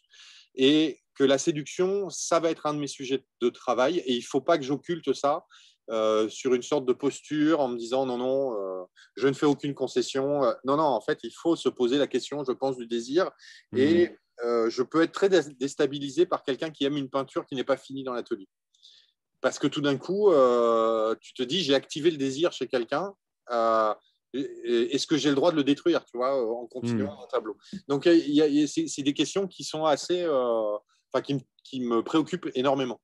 et que la séduction, ça va être un de mes sujets de travail, et il ne faut pas que j'occulte ça euh, sur une sorte de posture en me disant, non, non, euh, je ne fais aucune concession. Non, non, en fait, il faut se poser la question, je pense, du désir, mmh. et Euh, je peux être très déstabilisé par quelqu'un qui aime une peinture qui n'est pas finie dans l'atelier. Parce que tout d'un coup, euh, tu te dis, j'ai activé le désir chez quelqu'un, euh, est-ce que j'ai le droit de le détruire, tu vois, en continuant mmh. mon tableau. Donc, y a, y a, c'est, c'est des questions qui sont assez, euh, enfin, qui, qui me préoccupent énormément.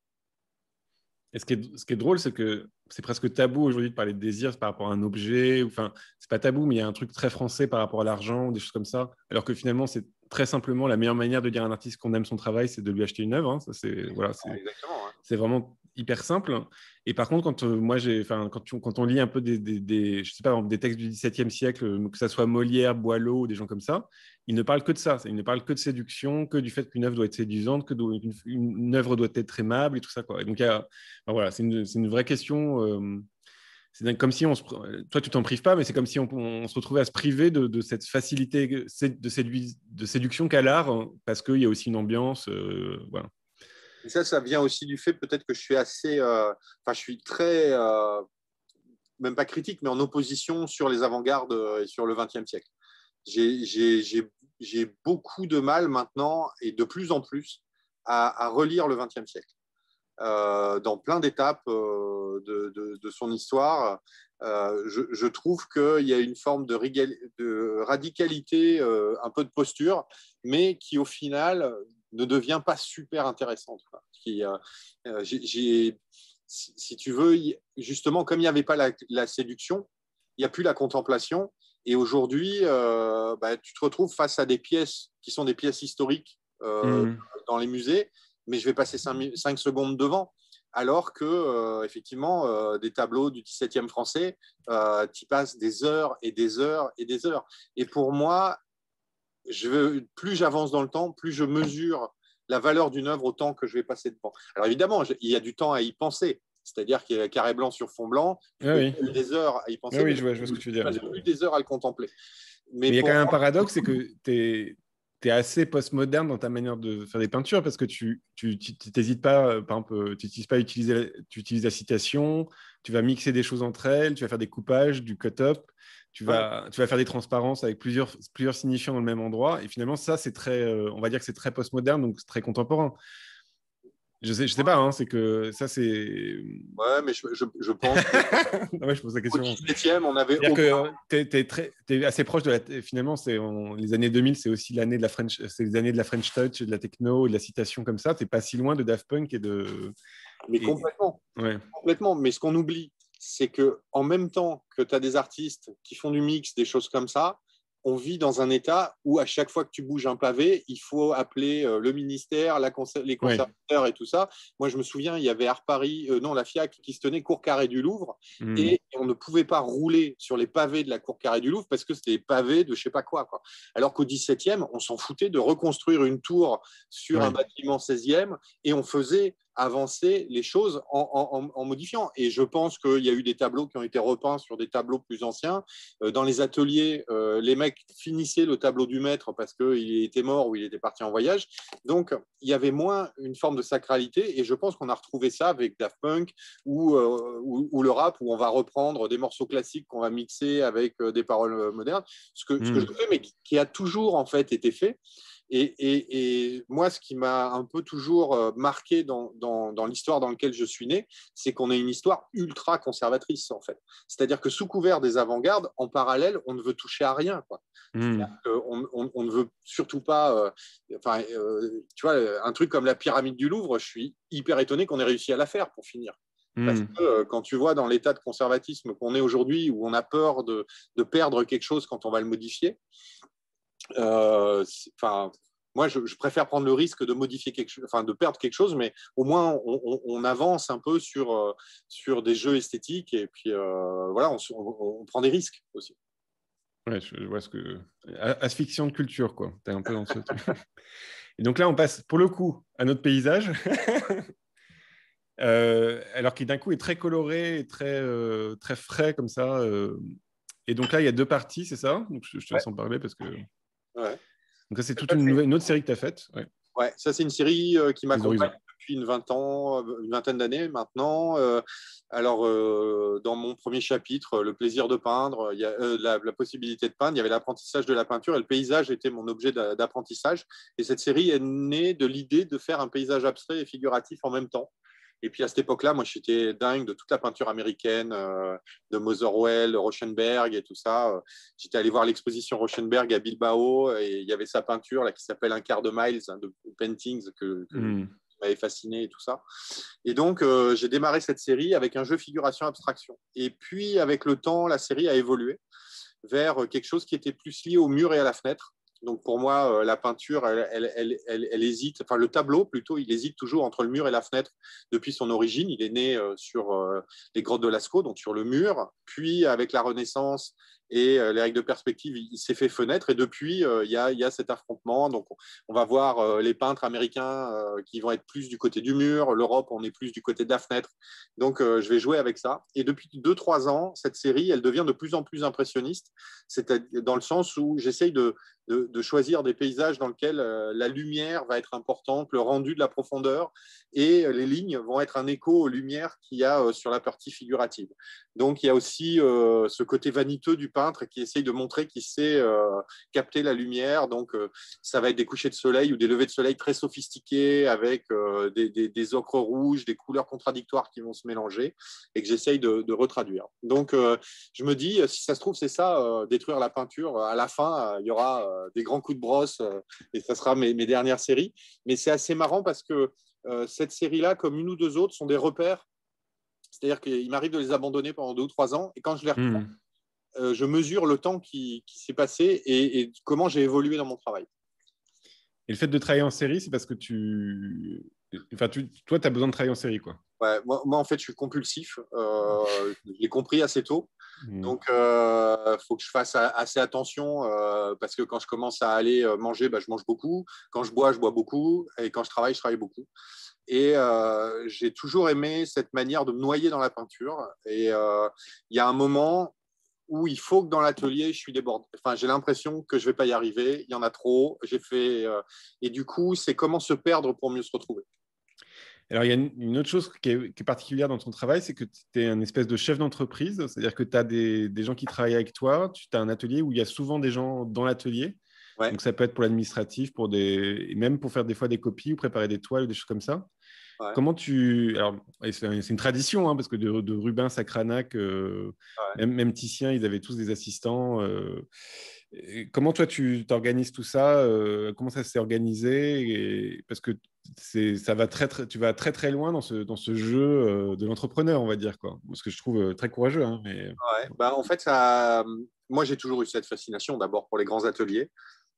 Et ce qui est, ce qui est drôle, c'est que c'est presque tabou aujourd'hui de parler de désir par rapport à un objet. Enfin, c'est pas tabou, mais il y a un truc très français par rapport à l'argent, des choses comme ça. Alors que finalement, c'est très simplement la meilleure manière de dire à un artiste qu'on aime son travail, c'est de lui acheter une œuvre. Hein. Ça, c'est, voilà, c'est, Exactement, ouais. C'est vraiment hyper simple. Et par contre, quand, euh, moi, j'ai, quand, tu, quand on lit un peu des, des, des, je sais pas, des textes du dix-septième siècle, que ça soit Molière, Boileau, des gens comme ça, ils ne parlent que de ça. Ils ne parlent que de séduction, que du fait qu'une œuvre doit être séduisante, que une, une œuvre doit être aimable et tout ça, quoi. Et donc, il y a, ben voilà, c'est une, c'est une vraie question. Euh, c'est comme si on se, toi tu t'en prives pas, mais c'est comme si on, on se retrouvait à se priver de, de cette facilité de, sédu, de séduction qu'a l'art, parce qu'il y a aussi une ambiance. Euh, voilà. Et ça, ça vient aussi du fait peut-être que je suis assez, euh, enfin, je suis très, euh, même pas critique, mais en opposition sur les avant-gardes et sur le vingtième siècle. J'ai, j'ai, j'ai, j'ai beaucoup de mal maintenant et de plus en plus à, à relire le vingtième siècle. Euh, dans plein d'étapes euh, de, de, de son histoire, euh, je, je trouve qu'il y a une forme de, rigal, de radicalité, euh, un peu de posture, mais qui au final ne devient pas super intéressante. Quoi. Qui, euh, j'ai, j'ai, si, si tu veux, justement, comme il n'y avait pas la, la séduction, il n'y a plus la contemplation. Et aujourd'hui, euh, bah, tu te retrouves face à des pièces qui sont des pièces historiques euh, mmh. dans les musées, mais je vais passer cinq secondes devant. Alors que, euh, effectivement, euh, des tableaux du dix-septième français, euh, tu passes des heures et des heures et des heures. Et pour moi, je veux, plus j'avance dans le temps, plus je mesure la valeur d'une œuvre au temps que je vais passer devant. Alors évidemment, il y a du temps à y penser. C'est-à-dire qu'il y a carré blanc sur fond blanc, tu ah, peux oui. des heures à y penser, ah, oui, mais je vois, je vois ce que tu veux dire. Tu passes plus des heures à le contempler. Mais, mais il y a quand même un paradoxe, c'est que tu es assez postmoderne dans ta manière de faire des peintures, parce que tu n'hésites pas, par exemple, tu n'utilises pas à utiliser, tu utilises la citation, tu vas mixer des choses entre elles, tu vas faire des coupages, du cut-up, tu vas, ouais. tu vas faire des transparences avec plusieurs, plusieurs signifiants dans le même endroit, et finalement, ça, c'est très, euh, on va dire que c'est très postmoderne, donc c'est très contemporain. Je sais, je sais pas, hein, c'est que ça, c'est. Ouais, mais je, je, je pense que. non, ouais, je pose la question. Au dix-septième, on avait. C'est-à-dire que tu es, très, t'es assez proche de la. Finalement, on, les années deux mille, c'est aussi l'année de la French, c'est les années de la French Touch, et de la techno, et de la citation comme ça. Tu n'es pas si loin de Daft Punk et de. Mais et... complètement. Ouais. Complètement. Mais ce qu'on oublie, c'est que en même temps que tu as des artistes qui font du mix, des choses comme ça, on vit dans un état où à chaque fois que tu bouges un pavé, il faut appeler euh, le ministère, la conser- les conservateurs ouais. et tout ça. Moi, je me souviens, il y avait Art Paris, euh, non, la FIAC qui se tenait cour carré du Louvre mmh. et on ne pouvait pas rouler sur les pavés de la cour carré du Louvre parce que c'était des pavés de je sais pas quoi. quoi. Alors qu'au dix-septième, on s'en foutait de reconstruire une tour sur ouais. un bâtiment seizième et on faisait avancer les choses en, en, en modifiant. Et je pense qu'il y a eu des tableaux qui ont été repeints sur des tableaux plus anciens. Euh, dans les ateliers, euh, les mecs finissaient le tableau du maître parce qu'il était mort ou il était parti en voyage. Donc, il y avait moins une forme de sacralité. Et je pense qu'on a retrouvé ça avec Daft Punk ou, euh, ou, ou le rap, où on va reprendre des morceaux classiques qu'on va mixer avec euh, des paroles modernes. Ce que, mmh. ce que je fais, mais qui, qui a toujours en fait été fait. Et, et, et moi, ce qui m'a un peu toujours marqué dans, dans, dans l'histoire dans laquelle je suis né, c'est qu'on a une histoire ultra conservatrice, en fait. C'est-à-dire que sous couvert des avant-gardes, en parallèle, on ne veut toucher à rien, quoi. Mmh. On, on, on ne veut surtout pas... Euh, enfin, euh, tu vois, un truc comme la pyramide du Louvre, je suis hyper étonné qu'on ait réussi à la faire, pour finir. Parce que euh, quand tu vois dans l'état de conservatisme qu'on est aujourd'hui, où on a peur de, de perdre quelque chose quand on va le modifier, Euh, enfin, moi, je, je préfère prendre le risque de modifier quelque chose, enfin, de perdre quelque chose, mais au moins, on, on, on avance un peu sur, euh, sur des jeux esthétiques et puis euh, voilà, on, on, on prend des risques aussi. Ouais, je, je vois ce que. Asphyxiant de culture, quoi. T'es un peu dans ce truc. Et donc là, on passe pour le coup à notre paysage. euh, alors qui d'un coup est très coloré et très, euh, très frais comme ça. Euh... Et donc là, il y a deux parties, c'est ça? Donc je, je te laisse ouais. en parler parce que. Ouais. Donc ça, c'est toute une, nouvelle, une autre série que tu as faite. Ouais. ouais, ça, c'est une série euh, qui m'accompagne depuis une, vingt ans, une vingtaine d'années maintenant. Euh, alors, euh, dans mon premier chapitre, le plaisir de peindre, il y a, euh, la, la possibilité de peindre, il y avait l'apprentissage de la peinture et le paysage était mon objet d'apprentissage. Et cette série est née de l'idée de faire un paysage abstrait et figuratif en même temps. Et puis à cette époque-là, moi, j'étais dingue de toute la peinture américaine, euh, de Motherwell, de Rauschenberg et tout ça. J'étais allé voir l'exposition Rauschenberg à Bilbao et il y avait sa peinture là, qui s'appelle Un quart de miles, hein, de paintings que, que mm. qui m'avait fasciné et tout ça. Et donc, euh, j'ai démarré cette série avec un jeu figuration-abstraction. Et puis, avec le temps, la série a évolué vers quelque chose qui était plus lié au mur et à la fenêtre. Donc pour moi, euh, la peinture, elle, elle, elle, elle, elle hésite, enfin le tableau plutôt, il hésite toujours entre le mur et la fenêtre depuis son origine. Il est né euh, sur euh, les grottes de Lascaux, donc sur le mur. Puis avec la Renaissance et euh, les règles de perspective, il, il s'est fait fenêtre. Et depuis, euh, il, y a, il y a cet affrontement. Donc, on va voir euh, les peintres américains euh, qui vont être plus du côté du mur. L'Europe, on est plus du côté de la fenêtre. Donc, euh, je vais jouer avec ça. Et depuis deux trois ans, cette série, elle devient de plus en plus impressionniste. C'est dans le sens où j'essaye de, de, de choisir des paysages dans lesquels euh, la lumière va être importante, le rendu de la profondeur, et les lignes vont être un écho aux lumières qu'il y a euh, sur la partie figurative. Donc, il y a aussi euh, ce côté vaniteux du peintre qui essaye de montrer qu'il sait euh, capter la lumière. Donc, euh, ça va être des couchers de soleil ou des levées de soleil très sophistiqués avec euh, des, des, des ocres rouges, des couleurs contradictoires qui vont se mélanger et que j'essaye de, de retraduire. Donc, euh, je me dis, si ça se trouve, c'est ça, euh, détruire la peinture. À la fin, euh, il y aura euh, des grands coups de brosse euh, et ça sera mes, mes dernières séries. Mais c'est assez marrant parce que euh, cette série-là, comme une ou deux autres, sont des repères. C'est-à-dire qu'il m'arrive de les abandonner pendant deux ou trois ans et quand je les reprends, Mmh. euh, je mesure le temps qui, qui s'est passé et, et comment j'ai évolué dans mon travail. Et le fait de travailler en série, c'est parce que tu. Enfin, tu... toi, tu as besoin de travailler en série, quoi. Ouais, moi, moi, en fait, je suis compulsif. Euh, je l'ai compris assez tôt. Mmh. Donc, il euh, faut que je fasse assez attention euh, parce que quand je commence à aller manger, bah, je mange beaucoup. Quand je bois, je bois beaucoup. Et quand je travaille, je travaille beaucoup. Et euh, j'ai toujours aimé cette manière de me noyer dans la peinture. Et il euh, y a un moment où il faut que dans l'atelier, je suis débordé. Enfin, j'ai l'impression que je ne vais pas y arriver. Il y en a trop. J'ai fait. Euh, et du coup, c'est comment se perdre pour mieux se retrouver. Alors, il y a une, une autre chose qui est, qui est particulière dans ton travail, c'est que tu es un espèce de chef d'entreprise, c'est-à-dire que tu as des, des gens qui travaillent avec toi, tu as un atelier où il y a souvent des gens dans l'atelier, Ouais. donc ça peut être pour l'administratif, pour des, et même pour faire des fois des copies ou préparer des toiles ou des choses comme ça. Ouais. Comment tu... Alors, c'est une tradition, hein, parce que de, de Rubens à Cranach, euh, Ouais. même, même Titien, ils avaient tous des assistants. Euh, comment toi, tu t'organises tout ça euh, Comment ça s'est organisé et... Parce que ça va très, très, tu vas très très loin dans ce, dans ce jeu euh, de l'entrepreneur, on va dire, quoi. Ce que je trouve euh, très courageux. Hein, mais... Ouais. Bah, en fait, ça... moi, j'ai toujours eu cette fascination, d'abord pour les grands ateliers.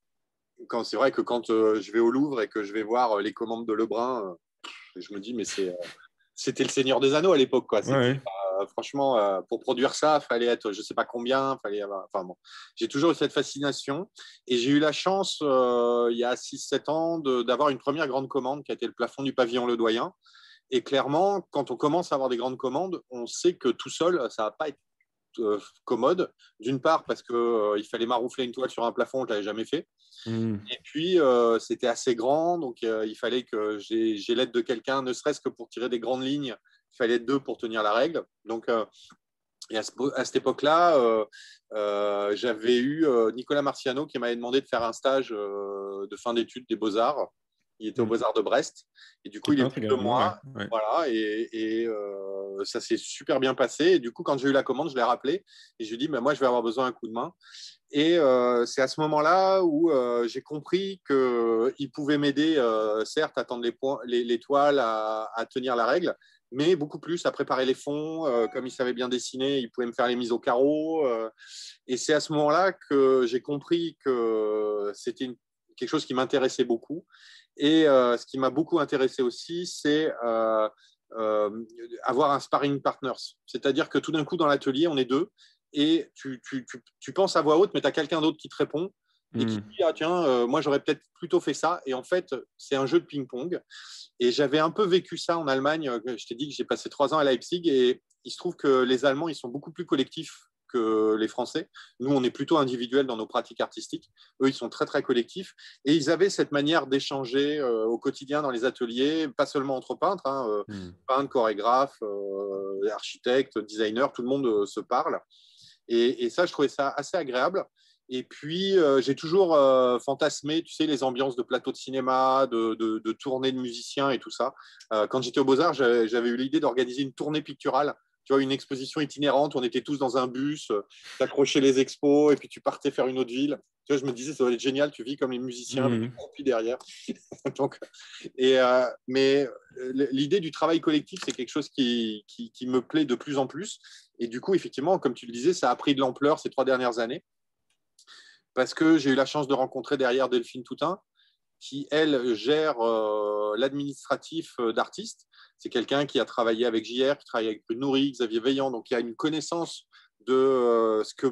Quand, c'est vrai que quand euh, je vais au Louvre et que je vais voir euh, les commandes de Lebrun, euh, je me dis, mais c'est, euh, c'était le Seigneur des Anneaux à l'époque, quoi. Ouais, C'était, ouais. euh, franchement, euh, pour produire ça, il fallait être, je ne sais pas combien, fallait avoir... Enfin bon, j'ai toujours eu cette fascination et j'ai eu la chance, euh, il y a six sept ans, de, d'avoir une première grande commande qui a été le plafond du pavillon Le Doyen. Et clairement, quand on commence à avoir des grandes commandes, on sait que tout seul, ça ne va pas être euh, commode. D'une part, parce qu'il euh, fallait maroufler une toile sur un plafond, je ne l'avais jamais fait. Mmh. Et puis, euh, c'était assez grand, donc euh, il fallait que j'ai, j'ai l'aide de quelqu'un, ne serait-ce que pour tirer des grandes lignes. Il fallait deux pour tenir la règle. Donc, euh, et à, ce, à cette époque-là, euh, euh, j'avais eu euh, Nicolas Marciano qui m'avait demandé de faire un stage euh, de fin d'études des Beaux-Arts. Il était aux Mmh. Beaux-Arts de Brest. Et du coup, Qui il est peintre venu de également, ouais. moi. Ouais. Voilà, et, et euh, ça s'est super bien passé. Et du coup, quand j'ai eu la commande, je l'ai rappelé. Et je lui ai dit, mais moi, je vais avoir besoin d'un coup de main. Et euh, c'est à ce moment-là où euh, j'ai compris qu'il pouvait m'aider, euh, certes, à tendre les, points, les, les toiles, à, à tenir la règle, mais beaucoup plus à préparer les fonds. Euh, comme il savait bien dessiner, il pouvait me faire les mises au carreau. Euh, et c'est à ce moment-là que j'ai compris que c'était une, quelque chose qui m'intéressait beaucoup. Et euh, ce qui m'a beaucoup intéressé aussi, c'est euh, euh, avoir un sparring partner. C'est-à-dire que tout d'un coup, dans l'atelier, on est deux et tu, tu, tu, tu penses à voix haute, mais tu as quelqu'un d'autre qui te répond et qui Mmh. te dit, ah tiens, euh, moi j'aurais peut-être plutôt fait ça. Et en fait, c'est un jeu de ping-pong. Et j'avais un peu vécu ça en Allemagne. Je t'ai dit que j'ai passé trois ans à Leipzig et il se trouve que les Allemands, ils sont beaucoup plus collectifs que les Français. Nous, on est plutôt individuels dans nos pratiques artistiques. Eux, ils sont très, très collectifs. Et ils avaient cette manière d'échanger euh, au quotidien dans les ateliers, pas seulement entre peintres, hein, euh, Mmh. peintres, chorégraphes, euh, architectes, designers, tout le monde euh, se parle. Et, et ça, je trouvais ça assez agréable. Et puis, euh, j'ai toujours euh, fantasmé, tu sais, les ambiances de plateaux de cinéma, de, de, de tournées de musiciens et tout ça. Euh, quand j'étais aux Beaux-Arts, j'avais, j'avais eu l'idée d'organiser une tournée picturale, tu vois, une exposition itinérante. On était tous dans un bus, euh, tu accrochais les expos et puis tu partais faire une autre ville. Tu vois, je me disais, ça va être génial, tu vis comme les musiciens avec Mmh. une copie derrière. Donc, et, euh, mais l'idée du travail collectif, c'est quelque chose qui, qui, qui me plaît de plus en plus. Et du coup, effectivement, comme tu le disais, ça a pris de l'ampleur ces trois dernières années parce que j'ai eu la chance de rencontrer derrière Delphine Toutain, qui, elle, gère euh, l'administratif d'artistes. C'est quelqu'un qui a travaillé avec J R, qui travaille avec Bruno Nourri, Xavier Veillant, donc qui a une connaissance de euh, ce que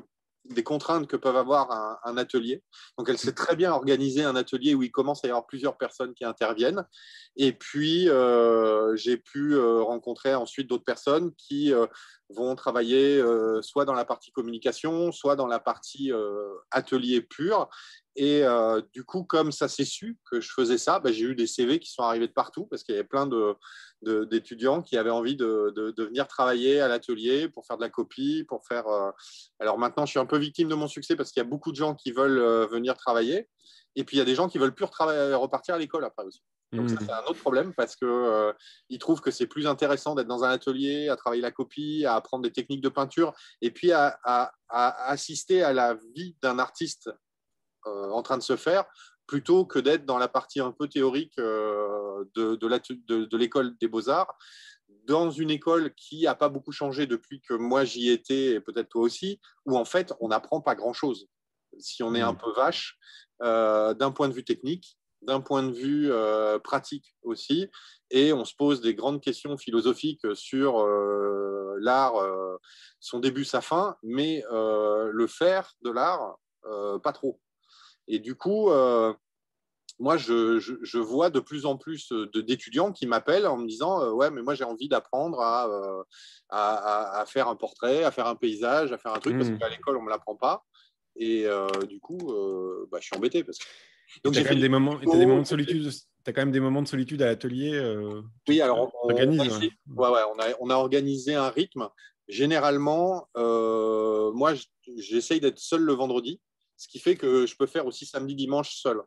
des contraintes que peuvent avoir un, un atelier. Donc, elle sait très bien organiser un atelier où il commence à y avoir plusieurs personnes qui interviennent. Et puis, euh, j'ai pu euh, rencontrer ensuite d'autres personnes qui euh, vont travailler euh, soit dans la partie communication, soit dans la partie euh, atelier pur. Et euh, du coup, comme ça s'est su que je faisais ça, bah, j'ai eu des C V qui sont arrivés de partout parce qu'il y avait plein de, de, d'étudiants qui avaient envie de, de, de venir travailler à l'atelier pour faire de la copie, pour faire... Euh... Alors maintenant, je suis un peu victime de mon succès parce qu'il y a beaucoup de gens qui veulent euh, venir travailler. Et puis, il y a des gens qui veulent plus retrava- repartir à l'école après aussi. Donc, ça, c'est un autre problème parce qu'ils euh, trouvent que c'est plus intéressant d'être dans un atelier, à travailler la copie, à apprendre des techniques de peinture et puis à, à, à assister à la vie d'un artiste euh, en train de se faire plutôt que d'être dans la partie un peu théorique euh, de, de, la, de, de l'école des beaux-arts, dans une école qui n'a pas beaucoup changé depuis que moi j'y étais, et peut-être toi aussi, où en fait on n'apprend pas grand-chose. Si on est un peu vache, euh, d'un point de vue technique, d'un point de vue euh, pratique aussi, et on se pose des grandes questions philosophiques sur euh, l'art, euh, son début, sa fin, mais euh, le faire de l'art, euh, pas trop. Et du coup, euh, moi, je, je, je vois de plus en plus de, d'étudiants qui m'appellent en me disant euh, ouais, mais moi, j'ai envie d'apprendre à, euh, à, à, à faire un portrait, à faire un paysage, à faire un truc, parce qu'à l'école, on ne me l'apprend pas. Et euh, du coup, euh, bah, je suis embêté. Parce que... Donc, tu as quand même des moments, t'as des moments de solitude. Tu as quand même des moments de solitude à l'atelier. Euh, oui, alors, on, on, a essayé, ouais, ouais, on, a, on a organisé un rythme. Généralement, euh, moi, j'essaye d'être seul le vendredi, ce qui fait que je peux faire aussi samedi, dimanche seul.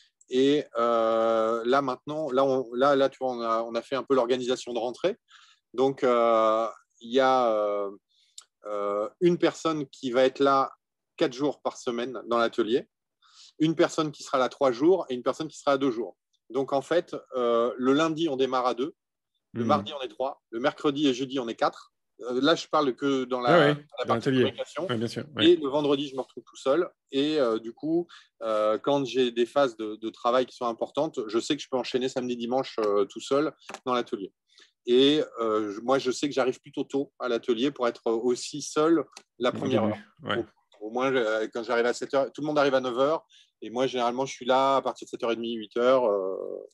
Et euh, là, maintenant, là, on, là, là, tu vois, on a, on a fait un peu l'organisation de rentrée. Donc, euh, il y a euh, euh, une personne qui va être là quatre jours par semaine dans l'atelier, une personne qui sera là trois jours et une personne qui sera là deux jours. Donc, en fait, euh, le lundi, on démarre à deux. Le mmh. mardi, on est trois. Le mercredi et jeudi, on est quatre. Euh, là, je parle que dans la, ah oui, dans la dans partie communication. Ouais, bien sûr, ouais. Et le vendredi, je me retrouve tout seul. Et euh, du coup, euh, quand j'ai des phases de, de travail qui sont importantes, je sais que je peux enchaîner samedi, dimanche euh, tout seul dans l'atelier. Et euh, moi, je sais que j'arrive plutôt tôt à l'atelier pour être aussi seul la première heure. Ouais. Au, au moins, quand j'arrive à sept heures, tout le monde arrive à neuf heures. Et moi, généralement, je suis là à partir de sept heures trente, huit heures. Euh,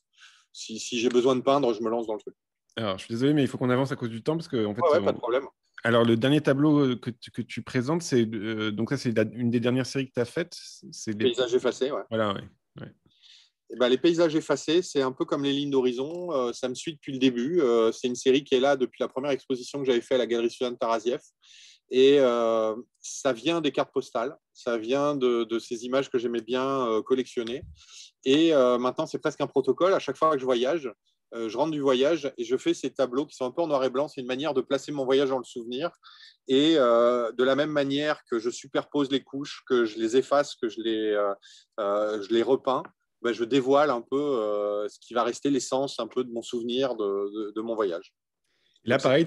si si j'ai besoin de peindre, je me lance dans le truc. Alors, je suis désolé, mais il faut qu'on avance à cause du temps parce que en fait, ouais, ouais, on... pas de problème. Alors, le dernier tableau que tu, que tu présentes, c'est euh, donc ça, c'est une des dernières séries que tu as faites. C'est les paysages effacés, ouais. Voilà, ouais. ouais. Et ben, les paysages effacés, c'est un peu comme les lignes d'horizon. Euh, ça me suit depuis le début. Euh, c'est une série qui est là depuis la première exposition que j'avais faite à la Galerie Suzanne Tarazieff. Et euh, ça vient des cartes postales. Ça vient de, de ces images que j'aimais bien euh, collectionner. Et euh, maintenant, c'est presque un protocole. À chaque fois que je voyage, euh, je rentre du voyage et je fais ces tableaux qui sont un peu en noir et blanc. C'est une manière de placer mon voyage dans le souvenir. Et euh, de la même manière que je superpose les couches, que je les efface, que je les, euh, euh, je les repeins, ben, je dévoile un peu euh, ce qui va rester l'essence un peu de mon souvenir de, de, de mon voyage. Et là, donc, pareil,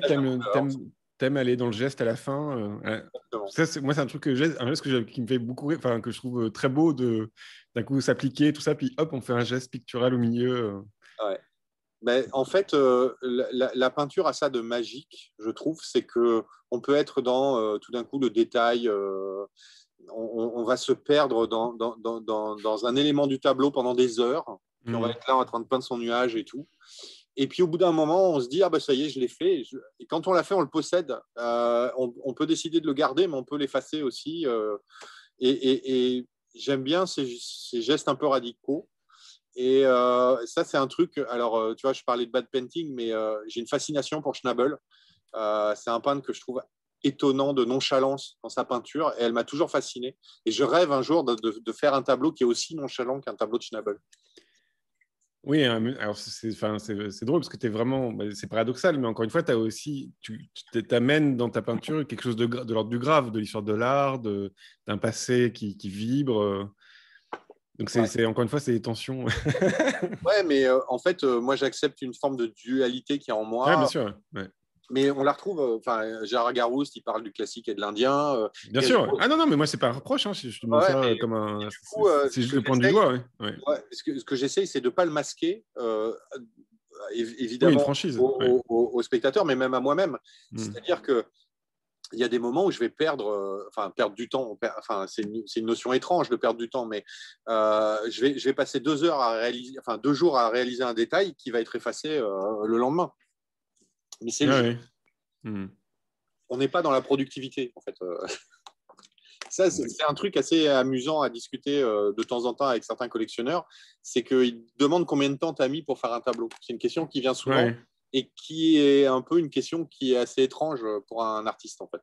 tu aimes aller dans le geste à la fin. Euh, ça, c'est, moi, c'est un truc que j'ai, un geste que qui me fait beaucoup rire, enfin, que je trouve très beau de d'un coup s'appliquer, tout ça, puis hop, on fait un geste pictural au milieu. Ouais. Mais en fait, euh, la, la peinture a ça de magique, je trouve, c'est que on peut être dans euh, tout d'un coup le détail. Euh, on, on va se perdre dans, dans, dans, dans un élément du tableau pendant des heures. Puis mmh. on va être là en train de peindre son nuage et tout. Et puis au bout d'un moment, on se dit ah ben ça y est, je l'ai fait. Et quand on l'a fait, on le possède. Euh, on, on peut décider de le garder, mais on peut l'effacer aussi. Euh, et, et, et j'aime bien ces, ces gestes un peu radicaux. Et euh, ça, c'est un truc. Alors, tu vois, je parlais de bad painting, mais euh, j'ai une fascination pour Schnabel. Euh, c'est un peintre que je trouve étonnant de nonchalance dans sa peinture, et elle m'a toujours fasciné. Et je rêve un jour de, de, de faire un tableau qui est aussi nonchalant qu'un tableau de Schnabel. Oui, alors c'est, enfin, c'est, c'est drôle parce que tu es vraiment, c'est paradoxal, mais encore une fois, tu as aussi, tu t'amènes dans ta peinture quelque chose de, de l'ordre du grave, de l'histoire de l'art, de, d'un passé qui, qui vibre. Donc, c'est, ouais. c'est, encore une fois, c'est des tensions. Ouais, mais euh, en fait, euh, moi, j'accepte une forme de dualité qui est en moi. Ouais, bien sûr. Ouais. Mais on la retrouve, enfin, euh, Gérard Garouste, il parle du classique et de l'indien. Euh, bien sûr. Gros... Ah non, non, mais moi, c'est pas un reproche. Hein, je te demande ouais, ça comme un. Coup, euh, c'est juste le point du doigt. Ouais. Ouais. Ouais, ce que, ce que j'essaye, c'est de ne pas le masquer, euh, évidemment, oui, une franchise, aux, ouais. aux, aux spectateurs, mais même à moi-même. Mm. C'est-à-dire que il y a des moments où je vais perdre, euh, enfin perdre du temps. Perd, enfin, c'est une, c'est une notion étrange de perdre du temps, mais euh, je vais, je vais passer deux heures à réaliser, enfin deux jours à réaliser un détail qui va être effacé euh, le lendemain. Mais c'est le Ah jeu. ouais. Hmm. On n'est pas dans la productivité, en fait. Ça, c'est, c'est un truc assez amusant à discuter euh, de temps en temps avec certains collectionneurs. C'est qu'ils demandent combien de temps tu as mis pour faire un tableau. C'est une question qui vient souvent Ouais. et qui est un peu une question qui est assez étrange pour un artiste, en fait.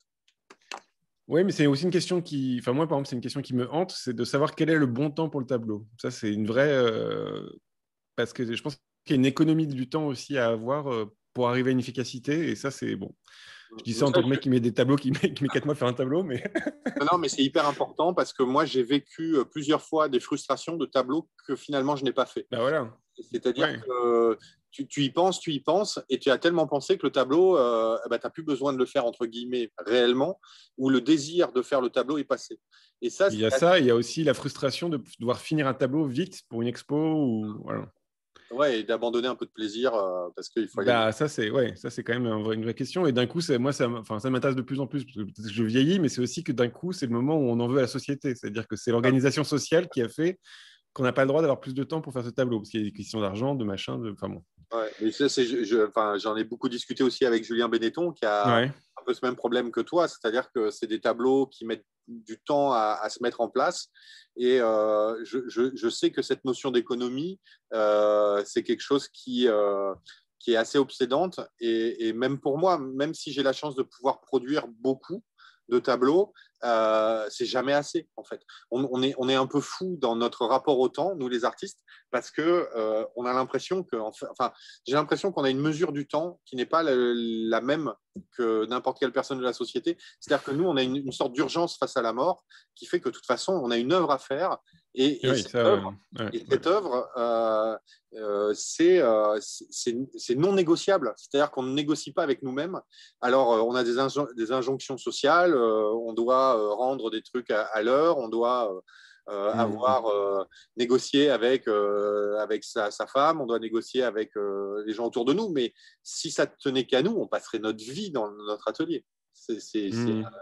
Oui, mais c'est aussi une question qui, enfin moi par exemple, c'est une question qui me hante, c'est de savoir quel est le bon temps pour le tableau. Ça, c'est une vraie, euh, parce que je pense qu'il y a une économie du temps aussi à avoir euh, pour arriver à une efficacité, et ça, c'est bon. Je dis ça Mais en ça, tant que je... mec qui met des tableaux, qui met, qui met quatre mois à faire un tableau, mais Non, mais c'est hyper important parce que moi, j'ai vécu plusieurs fois des frustrations de tableaux que finalement, je n'ai pas fait. bah voilà. C'est-à-dire Ouais. que tu, tu, y penses, tu y penses, et tu as tellement pensé que le tableau, euh, bah, tu n'as plus besoin de le faire, entre guillemets, réellement, ou le désir de faire le tableau est passé. Et ça, Il y a c'est... ça, il y a aussi la frustration de devoir finir un tableau vite pour une expo ou voilà. Ouais, et d'abandonner un peu de plaisir euh, parce qu'il faut y aller. Bah ça c'est ouais, ça c'est quand même un vrai- une vraie question et d'un coup c'est moi ça m- enfin ça m'intéresse de plus en plus parce que peut-être que je vieillis mais c'est aussi que d'un coup c'est le moment où on en veut à la société, c'est-à-dire que c'est l'organisation sociale qui a fait qu'on n'a pas le droit d'avoir plus de temps pour faire ce tableau parce qu'il y a des questions d'argent, de machin, de enfin bon. Ouais, mais ça, c'est, je, je- enfin, j'en ai beaucoup discuté aussi avec Julien Benetton, qui a Ouais. un peu ce même problème que toi, c'est-à-dire que c'est des tableaux qui mettent du temps à, à se mettre en place. Et euh, je, je, je sais que cette notion d'économie, euh, c'est quelque chose qui, euh, qui est assez obsédante. Et, et même pour moi, même si j'ai la chance de pouvoir produire beaucoup de tableaux, euh, c'est jamais assez en fait. On, on, est, on est un peu fou dans notre rapport au temps, nous les artistes, parce que euh, on a l'impression que, enfin, j'ai l'impression qu'on a une mesure du temps qui n'est pas la, la même que n'importe quelle personne de la société. C'est-à-dire que nous, on a une, une sorte d'urgence face à la mort qui fait que de toute façon, on a une œuvre à faire et, et Oui, cette ça euh, œuvre, ouais, et ouais. cette œuvre euh, euh, c'est, euh, c'est, c'est non négociable. C'est-à-dire qu'on ne négocie pas avec nous-mêmes. Alors, euh, on a des, injon- des injonctions sociales, euh, on doit euh, rendre des trucs à, à l'heure, on doit euh, euh, Mmh. avoir euh, négocié avec, euh, avec sa, sa femme, on doit négocier avec euh, les gens autour de nous. Mais si ça tenait qu'à nous, on passerait notre vie dans notre atelier. C'est, c'est, c'est, Mmh.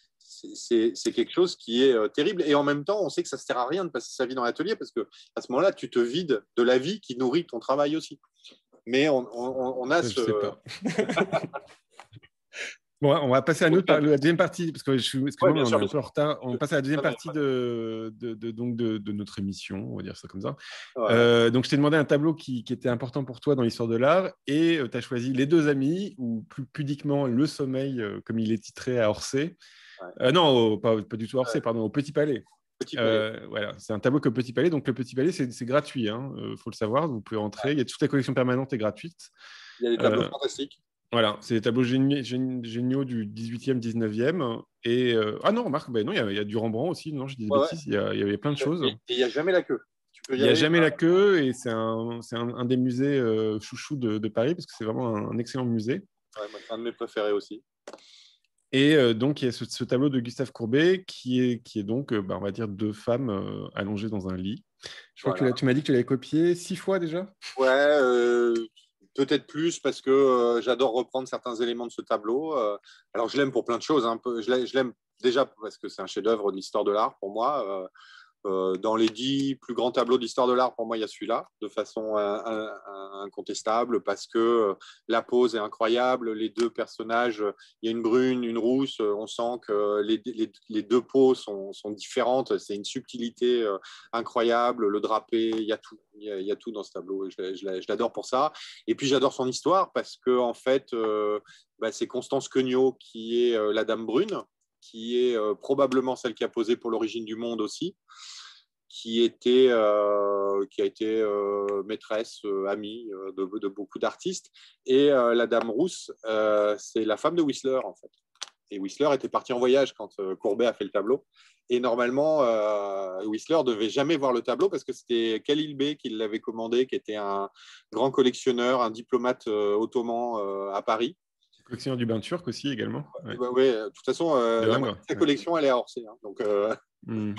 c'est, c'est quelque chose qui est euh, terrible. Et en même temps, on sait que ça ne sert à rien de passer sa vie dans l'atelier parce qu'à ce moment-là, tu te vides de la vie qui nourrit ton travail aussi. Mais on, on, on a Ça, je sais ce... pas. Bon, on va passer à, notre, par- la deuxième partie, parce que je suis, Ouais, excuse-moi, mais bien on est sûr, un bien peu en sûr. retard. On passe à la deuxième Non, non, partie de, de, de- donc de, de notre émission, on va dire ça comme ça. ouais. Euh, donc, je t'ai demandé un tableau qui, qui était important pour toi dans l'histoire de l'art, et tu as choisi Les Deux Amis, ou plus pudiquement Le Sommeil, euh, comme il est titré à Orsay. Ouais. Euh, non, au- pas, pas du tout à Ouais. Orsay, pardon, au Petit Palais. Petit palais. Euh, voilà, c'est un tableau que Petit Palais. Donc, le Petit Palais, c'est c'est gratuit, il hein, euh, faut le savoir. Vous pouvez rentrer. Il y a toute la collection permanente et gratuite. Il y a des tableaux Euh, fantastiques. voilà, c'est des tableaux géni- gén- géniaux du dix-huitième, dix-neuvième. Et, euh, ah non, remarque, ben non, il y, a, il y a du Rembrandt aussi. Non, je dis des Ouais, ouais. bêtises. Il y, a- il y avait plein de choses. Et il n'y a jamais la queue. Tu peux Il y n'y a aller. jamais la queue et c'est un, c'est un, un des musées euh, chouchous de, de Paris parce que c'est vraiment un, un excellent musée. Ouais, moi, c'est un de mes préférés aussi. Et euh, donc, il y a ce, ce tableau de Gustave Courbet qui est, qui est donc, euh, bah, on va dire, deux femmes euh, allongées dans un lit. Je crois que tu, Voilà. l'as- tu m'as dit que tu l'avais copié six fois déjà. Ouais, euh, peut-être plus parce que euh, j'adore reprendre certains éléments de ce tableau. Euh, alors, je l'aime pour plein de choses. Hein. Je l'ai- je l'aime déjà parce que c'est un chef-d'œuvre de l'histoire de l'art pour moi. Euh, Euh, dans les dix plus grands tableaux d'histoire de l'art, pour moi, il y a celui-là, de façon euh, un- incontestable, parce que euh, la pose est incroyable, les deux personnages, euh, il y a une brune, une rousse, euh, on sent que les, les- les deux peaux sont, sont différentes, c'est une subtilité euh, incroyable, le drapé, il y a tout, il y a, il y a tout dans ce tableau, et je, je- je l'adore pour ça. Et puis j'adore son histoire, parce que en fait, euh, bah, c'est Constance Queugnaud qui est euh, la Dame Brune, qui est euh, probablement celle qui a posé pour l'origine du monde aussi, qui, était, euh, qui a été euh, maîtresse, euh, amie euh, de, de beaucoup d'artistes. Et euh, la Dame Rousse, euh, c'est la femme de Whistler, en fait. Et Whistler était parti en voyage quand euh, Courbet a fait le tableau. Et normalement, euh, Whistler ne devait jamais voir le tableau parce que c'était Khalil Bey qui l'avait commandé, qui était un grand collectionneur, un diplomate euh, ottoman euh, à Paris. Collectionneur du bain turc aussi également. Et Ouais. ben, ouais, de toute façon, euh, De la moitié l'Ingres. de sa Ouais. collection, elle est à Orsay. Hein, donc, euh, Hmm.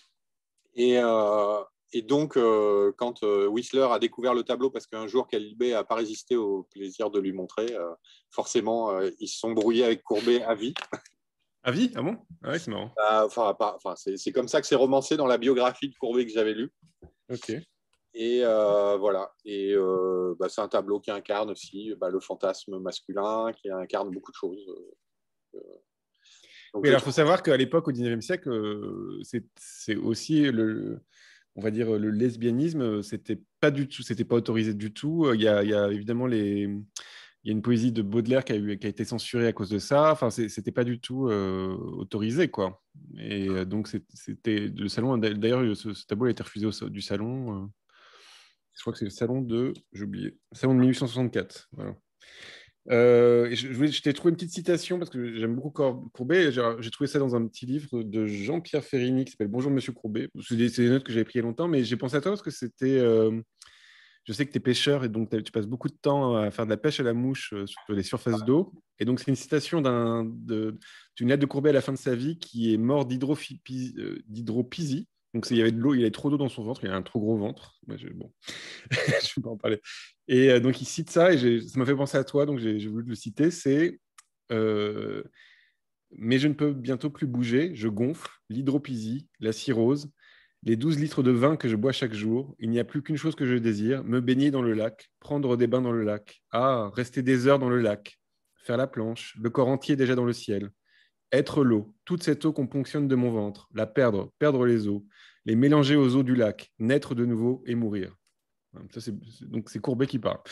Et, euh, et donc, euh, quand euh, Whistler a découvert le tableau, parce qu'un jour, Khalil Bey n'a pas résisté au plaisir de lui montrer, euh, forcément, euh, ils se sont brouillés avec Courbet à vie. À vie? Ah bon? Ah ouais, c'est marrant. Euh, Enfin, pas- enfin, c'est c'est comme ça que c'est romancé dans la biographie de Courbet que j'avais lu. Ok. Et euh, voilà. Et euh, bah, c'est un tableau qui incarne aussi bah, le fantasme masculin, qui incarne beaucoup de choses. Euh, donc Oui, je alors il faut trouve. savoir qu'à l'époque, au dix-neuvième siècle, euh, c'est c'est aussi le, on va dire, le lesbianisme, c'était pas du tout, c'était pas autorisé du tout. Il y a, il y a évidemment les, il y a une poésie de Baudelaire qui a, eu, qui a été censurée à cause de ça. Enfin, c'est- c'était pas du tout euh, autorisé, quoi. Et euh, donc, c'est- c'était le salon. D'ailleurs, ce, ce tableau a été refusé au, du salon. euh, je crois que c'est le salon de, j'ai oublié, le salon de mille huit cent soixante-quatre. Voilà. Euh, et je, je, voulais- je t'ai trouvé une petite citation parce que j'aime beaucoup Cor- Courbet. J'ai j'ai trouvé ça dans un petit livre de Jean-Pierre Ferrini qui s'appelle Bonjour Monsieur Courbet. C'est des, c'est des notes que j'avais prises il y a longtemps, mais j'ai pensé à toi parce que c'était. euh, je sais que tu es pêcheur et donc t'as- tu passes beaucoup de temps à faire de la pêche à la mouche euh, sur les surfaces d'eau. Et donc, c'est une citation d'un, de- d'une lettre de Courbet à la fin de sa vie qui est mort d'hydrophi- euh, d'hydropisie. Donc, c'est- il y avait de l'eau, il avait trop d'eau dans son ventre, il avait un trop gros ventre. Moi, je- bon, je ne vais pas en parler. Et euh, donc, il cite ça et j'ai- ça m'a fait penser à toi, donc j'ai j'ai voulu le citer. C'est euh, mais je ne peux bientôt plus bouger, je gonfle, l'hydropisie, la cirrhose, les douze litres de vin que je bois chaque jour. Il n'y a plus qu'une chose que je désire, me baigner dans le lac, prendre des bains dans le lac. Ah, rester des heures dans le lac, faire la planche, le corps entier déjà dans le ciel. Être l'eau, toute cette eau qu'on ponctionne de mon ventre, la perdre, perdre les eaux, les mélanger aux eaux du lac, naître de nouveau et mourir. Ça, c'est, donc c'est Courbet qui parle.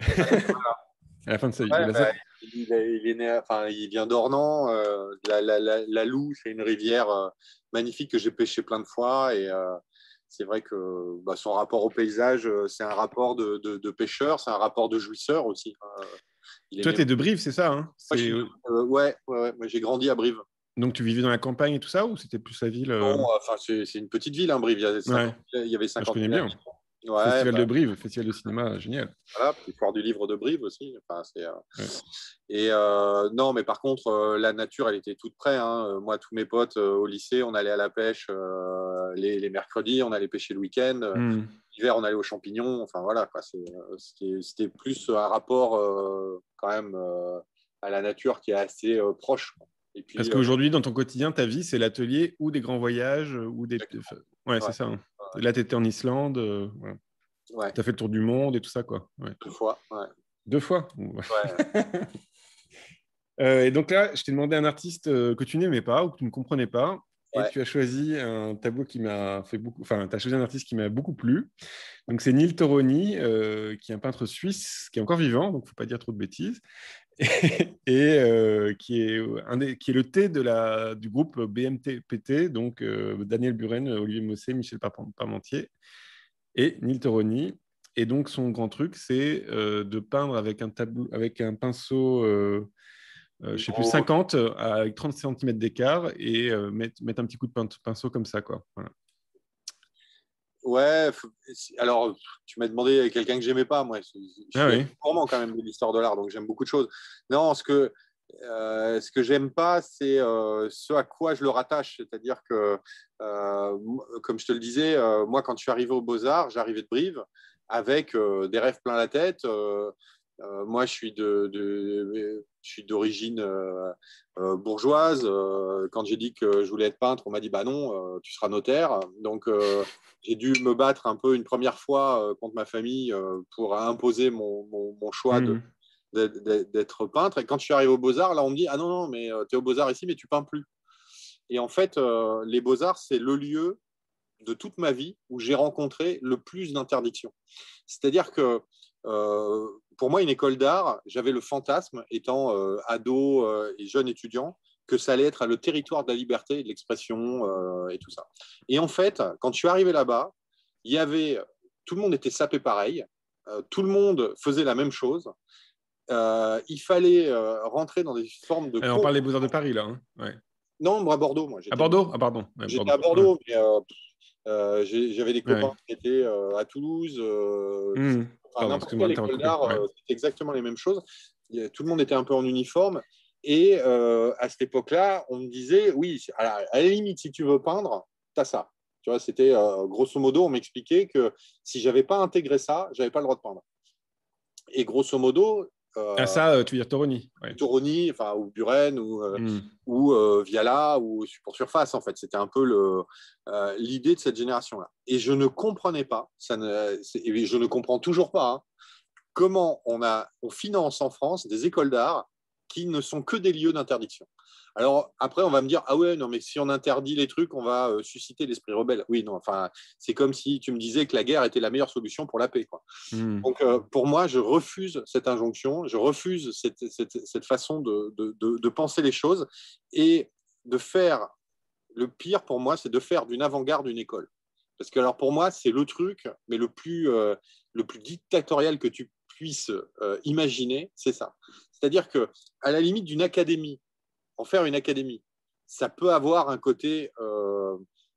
À la fin de sa vie. Ouais, Et là, ça, bah, il, est, il est né, enfin, il vient d'Ornans. Euh, la, la, la, la Loue, c'est une rivière euh, magnifique que j'ai pêché plein de fois. Et euh, c'est vrai que bah, son rapport au paysage, euh, c'est un rapport de, de, de pêcheur, c'est un rapport de jouisseur aussi. Euh, il toi, aimait. tu es de Brive, c'est ça, hein? Moi, je C'est... suis, euh, ouais, ouais, ouais, moi, j'ai grandi à Brive. Donc, tu vivais dans la campagne et tout ça, ou c'était plus la ville euh Non, enfin, c'est, c'est une petite ville, hein, Brive. Il y, a Ouais, cinquante, il y avait moi, je cinquante connais mille bien. habitants. Ouais, Festival bah, de Brive, festival de cinéma, génial. voilà, puis foire du livre de Brive aussi. Enfin, c'est, euh, Ouais. Et euh, non, mais par contre, euh, la nature, elle était toute près. Hein. Moi, tous mes potes euh, au lycée, on allait à la pêche euh, les, les mercredis, on allait pêcher le week-end. Hmm. L'hiver, on allait aux champignons. Enfin, voilà, quoi. C'est, euh, c'était, c'était plus un rapport euh, quand même euh, à la nature qui est assez euh, proche. Et Parce puis, euh, qu'aujourd'hui, dans ton quotidien, ta vie, c'est l'atelier ou des grands voyages, euh, ou des... enfin, ouais, ouais, c'est ça, hein. ouais, Là, tu étais en Islande, euh, voilà. ouais, Tu as fait le tour du monde et tout ça, quoi. Ouais. deux fois. Ouais, Deux fois. ouais, Euh, et donc là, je t'ai demandé un artiste euh, que tu n'aimais pas ou que tu ne comprenais pas, et ouais. tu as choisi un tableau qui m'a fait beaucoup, enfin, tu as choisi un artiste qui m'a beaucoup plu. Donc c'est Neil Toroni, euh, qui est un peintre suisse, qui est encore vivant, donc il ne faut pas dire trop de bêtises, et, et, euh, qui, est un des, qui est le T de la, du groupe B M P T, donc euh, Daniel Buren, Olivier Mossé, Michel Parmentier et Neil Toroni. Et donc son grand truc, c'est euh, de peindre avec un, tableau, avec un pinceau... Euh, euh, je sais plus, Gros, cinquante euh, avec trente centimètres d'écart et euh, mettre, mettre un petit coup de pinceau comme ça, quoi. Voilà. ouais, alors tu m'as demandé quelqu'un que j'aimais pas. Moi, je Ah suis assez oui. gourmand quand même de l'histoire de l'art, donc j'aime beaucoup de choses. Non, ce que euh, ce que j'aime pas, c'est euh, ce à quoi je le rattache. C'est-à-dire que, euh, comme je te le disais, euh, moi, quand je suis arrivé aux Beaux-Arts, j'arrivais de Brive avec euh, des rêves plein la tête. Euh, euh, moi, je suis de, de je suis d'origine euh, euh, bourgeoise. Euh, quand j'ai dit que je voulais être peintre, on m'a dit bah non, euh, tu seras notaire. Donc euh, j'ai dû me battre un peu une première fois euh, contre ma famille euh, pour imposer mon, mon, mon choix de, Mmh. d'être peintre. Et quand je suis arrivé aux Beaux-Arts, là, on me dit ah non, non, mais euh, tu es aux Beaux-Arts ici, mais tu peins plus. Et en fait, euh, les Beaux-Arts, c'est le lieu de toute ma vie où j'ai rencontré le plus d'interdictions. C'est-à-dire que euh, pour moi, une école d'art, j'avais le fantasme, étant euh, ado euh, et jeune étudiant, que ça allait être le territoire de la liberté et de l'expression euh, et tout ça. Et en fait, quand je suis arrivé là-bas, il y avait, tout le monde était sapé pareil, euh, tout le monde faisait la même chose. Euh, il fallait euh, rentrer dans des formes de Alors, on cours. parle des Beaux-Arts de Paris, là. Hein. Ouais. Non, moi, à Bordeaux, moi, À j'étais, Bordeaux? Ah, pardon. Ouais, j'étais Bordeaux. à Ouais. Bordeaux, mais euh, euh, j'avais des copains Ouais. qui étaient euh, à Toulouse, euh, qui, Mmh. enfin, Pardon, n'importe excuse-moi quelle de t'avoir école coupé. d'art, Ouais. euh, c'était exactement les mêmes choses. Tout le monde était un peu en uniforme. Et euh, à cette époque-là, on me disait, oui, à la, à la limite, si tu veux peindre, tu as ça. Tu vois, c'était euh, grosso modo, on m'expliquait que si j'avais pas intégré ça, j'avais pas le droit de peindre. Et grosso modo, Euh, ah ça, tu veux dire Toroni, ouais. Toroni, enfin, ou Buren, ou, euh, mm. ou euh, Viala, ou pour Surface, en fait. C'était un peu le, euh, l'idée de cette génération-là. Et je ne comprenais pas, ça ne, et je ne comprends toujours pas, hein, comment on, a, on finance en France des écoles d'art qui ne sont que des lieux d'interdiction. Alors après, on va me dire, ah ouais, non, mais si on interdit les trucs, on va euh, susciter l'esprit rebelle. Oui, non, enfin, c'est comme si tu me disais que la guerre était la meilleure solution pour la paix, quoi. Mm. Donc, euh, pour moi, je refuse cette injonction, je refuse cette, cette, cette façon de, de, de, de penser les choses et de faire, le pire pour moi, c'est de faire d'une avant-garde une école. Parce que alors pour moi, c'est le truc, mais le plus, euh, le plus dictatorial que tu puisses euh, imaginer, c'est ça. C'est-à-dire que, à la limite d'une académie, en faire une académie, ça peut avoir un côté euh,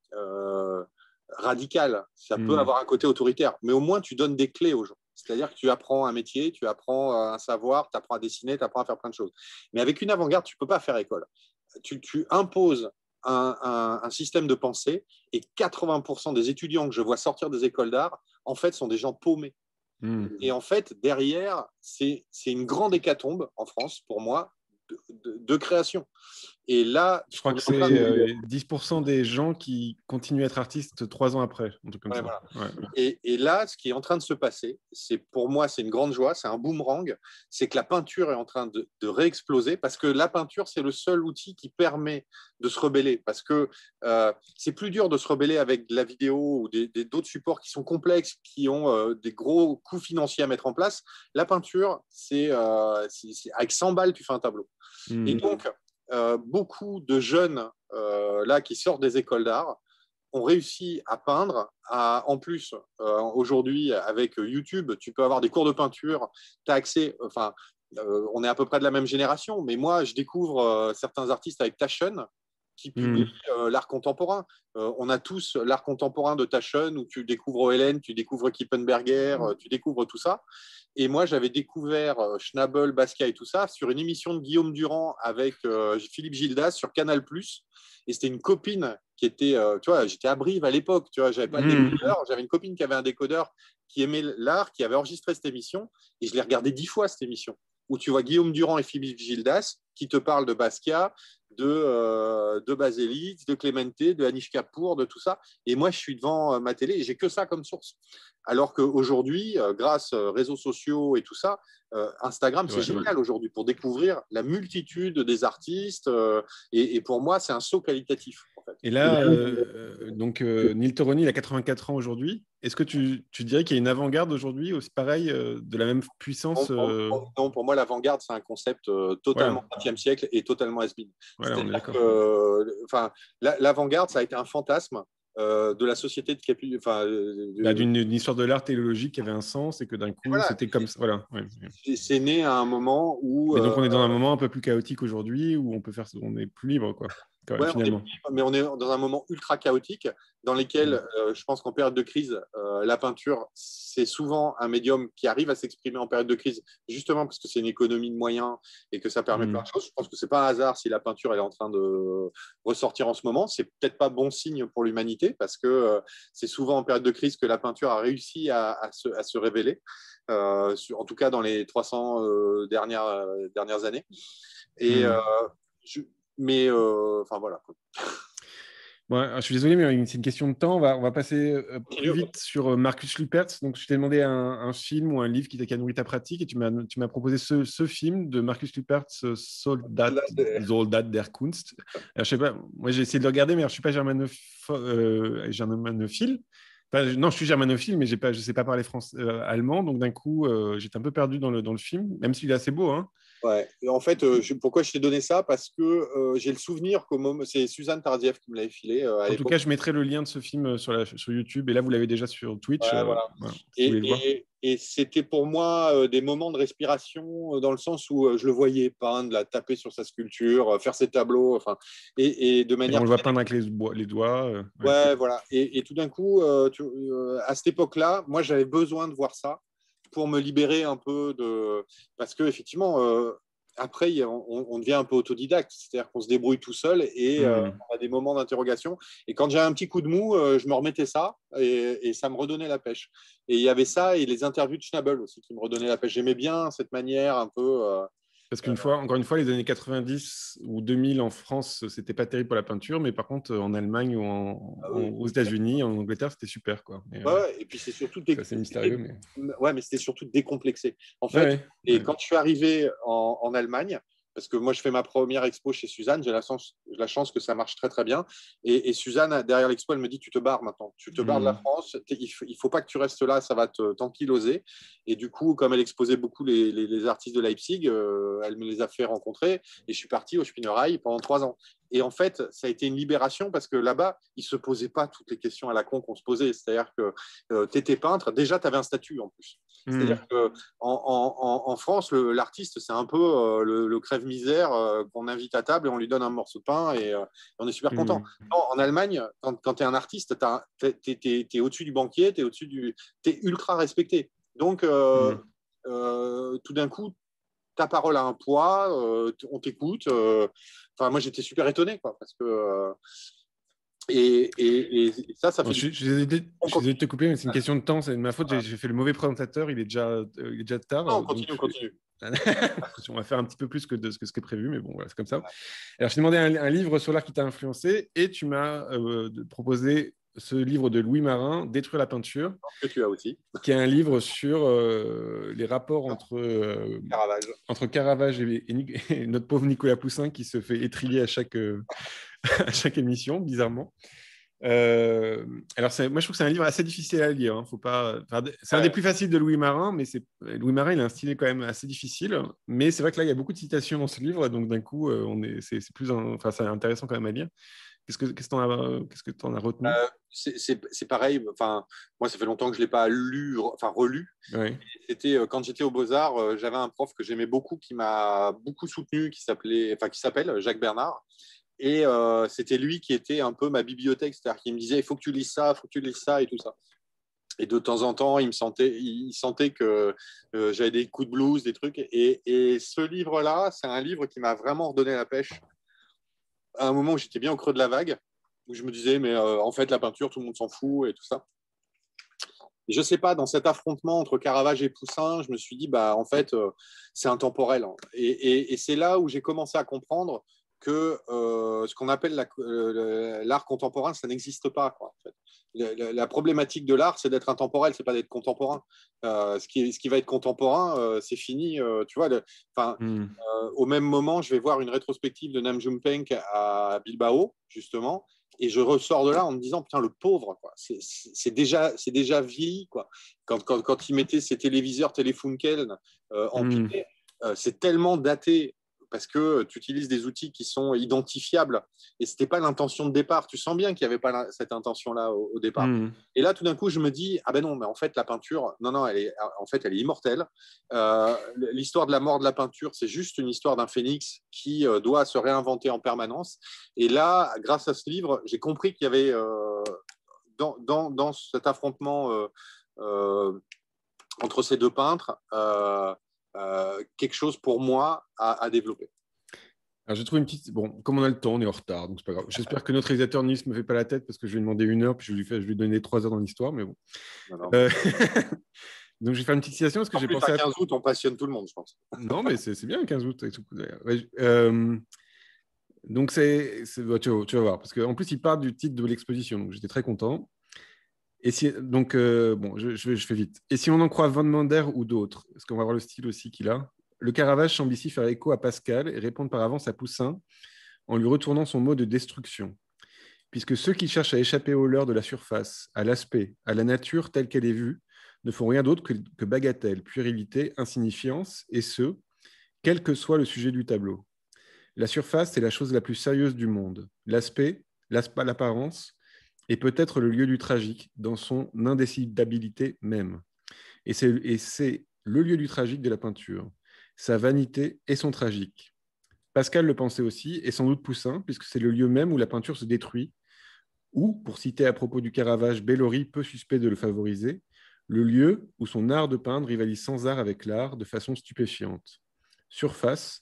euh, radical, ça peut mm. avoir un côté autoritaire, mais au moins tu donnes des clés aux gens. C'est-à-dire que tu apprends un métier, tu apprends un savoir, tu apprends à dessiner, tu apprends à faire plein de choses. Mais avec une avant-garde, tu ne peux pas faire école. Tu, tu imposes un, un, un système de pensée et quatre-vingts pour cent des étudiants que je vois sortir des écoles d'art, en fait, sont des gens paumés. Mm. Et en fait, derrière, c'est, c'est une grande hécatombe en France, pour moi, de, de, de création. Et là, je crois que c'est euh, dix pour cent des gens qui continuent à être artistes trois ans après, un truc comme ouais, ça. Voilà. Ouais. Et, et là, ce qui est en train de se passer, c'est pour moi, c'est une grande joie, c'est un boomerang, c'est que la peinture est en train de, de réexploser parce que la peinture, c'est le seul outil qui permet de se rebeller. Parce que euh, c'est plus dur de se rebeller avec de la vidéo ou des, des, d'autres supports qui sont complexes, qui ont euh, des gros coûts financiers à mettre en place. La peinture, c'est, euh, c'est, c'est avec cent balles, tu fais un tableau. Mmh. Et donc, euh, beaucoup de jeunes euh, là qui sortent des écoles d'art ont réussi à peindre. À, en plus, euh, aujourd'hui, avec YouTube, tu peux avoir des cours de peinture, tu as accès, enfin, euh, on est à peu près de la même génération, mais moi, je découvre euh, certains artistes avec Taschen qui publient mmh. euh, l'art contemporain. Euh, on a tous l'art contemporain de Taschen, où tu découvres Hélène, tu découvres Kippenberger, mmh. tu découvres tout ça. Et moi, j'avais découvert euh, Schnabel, Basquiat et tout ça sur une émission de Guillaume Durand avec euh, Philippe Gildas sur Canal plus. Et c'était une copine qui était, euh, tu vois, j'étais à Brive à l'époque, tu vois, j'avais pas de mmh. décodeur. J'avais une copine qui avait un décodeur, qui aimait l'art, qui avait enregistré cette émission. Et je l'ai regardé dix fois, cette émission, où tu vois Guillaume Durand et Philippe Gildas qui te parlent de Basquiat, de, euh, de Baselitz, de Clemente, de Anish Kapoor, de tout ça. Et moi, je suis devant euh, ma télé et j'ai que ça comme source. Alors qu'aujourd'hui, euh, grâce aux réseaux sociaux et tout ça, euh, Instagram, c'est ouais, génial ouais. aujourd'hui pour découvrir la multitude des artistes. Euh, et, et pour moi, c'est un saut qualitatif. En fait. Et là, euh, donc euh, Neil Toroni, il a quatre-vingt-quatre ans aujourd'hui. Est-ce que tu, tu dirais qu'il y a une avant-garde aujourd'hui aussi pareil, euh, de la même puissance euh... non, non, pour moi, l'avant-garde, c'est un concept euh, totalement voilà. vingtième siècle et totalement has-been. Voilà, on est d'accord. Que, euh, enfin, l'avant-garde, ça a été un fantasme euh, de la société de Capu... enfin, de... bah, d'une histoire de l'art téléologique qui avait un sens et que d'un coup, voilà. c'était comme ça. Voilà. Ouais. C'est né à un moment où. Mais donc, on est dans un moment un peu plus chaotique aujourd'hui où on peut faire, on est plus libre, quoi. Même, ouais, finalement. On est, mais on est dans un moment ultra chaotique dans lequel mmh. euh, je pense qu'en période de crise, euh, la peinture, c'est souvent un médium qui arrive à s'exprimer en période de crise, justement parce que c'est une économie de moyens et que ça permet mmh. plein de choses. Je pense que ce n'est pas un hasard si la peinture elle est en train de ressortir en ce moment. Ce n'est peut-être pas bon signe pour l'humanité parce que euh, c'est souvent en période de crise que la peinture a réussi à, à, se, à se révéler, euh, sur, en tout cas dans les trois cents euh, dernières, euh, dernières années. Et mmh. je Mais, enfin, euh, voilà. Ouais, je suis désolé, mais c'est une question de temps. On va, on va passer euh, plus vite sur euh, Markus Lüpertz. Donc, je t'ai demandé un, un film ou un livre qui t'a nourri ta pratique et tu m'as, tu m'as proposé ce, ce film de Markus Lüpertz, Soldat, Soldat der Kunst. Alors, je sais pas, moi, j'ai essayé de le regarder, mais alors, je ne suis pas germanoph- euh, germanophile. Enfin, non, je suis germanophile, mais j'ai pas, je ne sais pas parler français, euh, allemand. Donc, d'un coup, euh, j'étais un peu perdu dans le, dans le film, même s'il est assez beau. Hein. Ouais. Et en fait, euh, je, pourquoi je t'ai donné ça? Parce que euh, j'ai le souvenir qu'au moment, c'est Suzanne Tardieff qui me l'avait filé. Euh, à en tout cas, je mettrai le lien de ce film sur, la, sur YouTube. Et là, vous l'avez déjà sur Twitch. Ouais, euh, voilà. voilà, si et, et, et c'était pour moi euh, des moments de respiration euh, dans le sens où euh, je le voyais peindre, la taper sur sa sculpture, euh, faire ses tableaux, enfin, et, et de manière. Et on le voit peindre avec les, les doigts. Euh, ouais. ouais, voilà. Et, et tout d'un coup, euh, tu, euh, à cette époque-là, moi, j'avais besoin de voir ça pour me libérer un peu de, parce que effectivement. Euh, après, on, on devient un peu autodidacte, c'est-à-dire qu'on se débrouille tout seul et mmh. euh, on a des moments d'interrogation. Et quand j'ai un petit coup de mou, euh, je me remettais ça et, et ça me redonnait la pêche. Et il y avait ça et les interviews de Schnabel aussi qui me redonnaient la pêche. J'aimais bien cette manière un peu... Euh, Parce qu'une fois, encore une fois, les années quatre-vingt-dix ou deux mille en France, c'était pas terrible pour la peinture, mais par contre, en Allemagne ou en, ah oui, en, aux États-Unis, en Angleterre, c'était super, quoi. Et, ouais, euh, et puis c'est surtout dé... c'est assez mystérieux, mais ouais, mais c'était surtout décomplexé. En fait, ouais, et ouais. Quand je suis arrivé en, en Allemagne, parce que moi, je fais ma première expo chez Suzanne. J'ai la chance, la chance que ça marche très, très bien. Et, et Suzanne, derrière l'expo, elle me dit, tu te barres maintenant. Tu te barres mmh. de la France. Il ne faut, faut pas que tu restes là. Ça va te, t'ankyloser. Et du coup, comme elle exposait beaucoup les, les, les artistes de Leipzig, euh, elle me les a fait rencontrer. Et je suis parti au Spinnerei pendant trois ans. Et en fait, ça a été une libération parce que là-bas, ils ne se posaient pas toutes les questions à la con qu'on se posait. C'est-à-dire que euh, tu étais peintre. Déjà, tu avais un statut en plus. C'est-à-dire mmh. qu'en en, en France, le, l'artiste, c'est un peu euh, le, le crève-misère euh, qu'on invite à table et on lui donne un morceau de pain et euh, on est super content. Mmh. Non, en Allemagne, quand, quand tu es un artiste, tu es au-dessus du banquier, tu es au-dessus du... tu es ultra respecté. Donc, euh, mmh. euh, tout d'un coup, ta parole a un poids, euh, on t'écoute. Euh... Enfin, moi, j'étais super étonné, quoi, parce que... Euh... Et, et, et, ça, ça fait. Bon, je, je, suis désolé, je suis désolé de te couper, mais c'est une question de temps. C'est de ma faute. J'ai, j'ai fait le mauvais présentateur. Il est déjà, euh, il est déjà tard. Non, on continue, on continue. On va faire un petit peu plus que, de, que ce qui est prévu, mais bon, voilà, c'est comme ça. Alors, je t'ai demandé un, un livre sur l'art qui t'a influencé et tu m'as euh, proposé ce livre de Louis Marin, Détruire la peinture. Que tu as aussi. Qui est un livre sur euh, les rapports entre, euh, Caravage. entre Caravage et, et, et notre pauvre Nicolas Poussin qui se fait étriller à chaque, euh, à chaque émission, bizarrement. Euh, alors, moi, je trouve que c'est un livre assez difficile à lire. Hein. Faut pas, c'est un ouais. des plus faciles de Louis Marin, mais c'est, Louis Marin, il a un style quand même assez difficile. Mais c'est vrai que là, il y a beaucoup de citations dans ce livre, donc d'un coup, on est, c'est, c'est plus, enfin, c'est intéressant quand même à lire. Qu'est-ce que qu'est-ce que qu'est-ce que tu en as retenu? euh, c'est, c'est, c'est pareil. Enfin, moi, ça fait longtemps que je l'ai pas lu, enfin relu. Ouais. C'était quand j'étais aux Beaux-Arts, euh, j'avais un prof que j'aimais beaucoup, qui m'a beaucoup soutenu, qui s'appelait, enfin, qui s'appelle Jacques Bernard. Et euh, c'était lui qui était un peu ma bibliothèque, c'est-à-dire qu'il me disait il faut que tu lises ça, il faut que tu lises ça et tout ça. Et de temps en temps, il me sentait, il sentait que euh, j'avais des coups de blues, des trucs. Et, et ce livre-là, c'est un livre qui m'a vraiment redonné la pêche. À un moment où j'étais bien au creux de la vague, où je me disais mais euh, en fait la peinture, tout le monde s'en fout et tout ça. Et je sais pas, dans cet affrontement entre Caravage et Poussin, je me suis dit bah en fait euh, c'est intemporel. Hein. Et, et, et c'est là où j'ai commencé à comprendre que euh, ce qu'on appelle la, euh, l'art contemporain, ça n'existe pas. Quoi, en fait. la, la problématique de l'art, c'est d'être intemporel, c'est pas d'être contemporain. Euh, ce, qui, ce qui va être contemporain, euh, c'est fini. Euh, tu vois, le, mm. euh, au même moment, je vais voir une rétrospective de Nam June Paik à Bilbao, justement, et je ressors de là en me disant, putain, le pauvre, quoi. C'est, c'est, c'est, déjà, c'est déjà vieilli. Quoi. Quand, quand, quand il mettait ses téléviseurs Telefunken euh, empilés, mm. euh, c'est tellement daté parce que tu utilises des outils qui sont identifiables. Et ce n'était pas l'intention de départ. Tu sens bien qu'il n'y avait pas cette intention-là au, au départ. Mmh. Et là, tout d'un coup, je me dis, ah ben non, mais en fait, la peinture, non, non, elle est, en fait, elle est immortelle. Euh, l'histoire de la mort de la peinture, c'est juste une histoire d'un phénix qui euh, doit se réinventer en permanence. Et là, grâce à ce livre, j'ai compris qu'il y avait, euh, dans, dans, dans cet affrontement euh, euh, entre ces deux peintres, euh, Euh, quelque chose pour moi à, à développer. Alors, j'ai trouvé une petite. Bon, comme on a le temps, on est en retard, donc c'est pas grave. J'espère que notre réalisateur Nils ne me fait pas la tête parce que je lui ai demandé une heure, puis je lui ai, je lui ai donné trois heures dans l'histoire, mais bon. Non, non, mais... Euh... donc, je vais faire une petite citation parce que en j'ai plus, pensé. À quinze août, on passionne tout le monde, je pense. Non, mais c'est, c'est bien le quinze août. Euh... Donc, c'est, c'est... Tu, vas, tu vas voir, parce qu'en plus, il parle du titre de l'exposition, donc j'étais très content. Et si, donc, euh, bon, je, je, je fais vite. Et si on en croit Van Mander ou d'autres, parce qu'on va voir le style aussi qu'il a, le Caravage semble ici faire écho à Pascal et répondre par avance à Poussin en lui retournant son mot de destruction. Puisque ceux qui cherchent à échapper aux leurres de la surface, à l'aspect, à la nature telle qu'elle est vue, ne font rien d'autre que, que bagatelle, puérilité, insignifiance, et ce, quel que soit le sujet du tableau. La surface, c'est la chose la plus sérieuse du monde. L'aspect, l'apparence, est peut-être le lieu du tragique, dans son indécidabilité même. Et c'est, et c'est le lieu du tragique de la peinture, sa vanité et son tragique. Pascal le pensait aussi, et sans doute Poussin, puisque c'est le lieu même où la peinture se détruit, ou, pour citer à propos du Caravage Bellori, peu suspect de le favoriser, le lieu où son art de peindre rivalise sans art avec l'art de façon stupéfiante. Surface,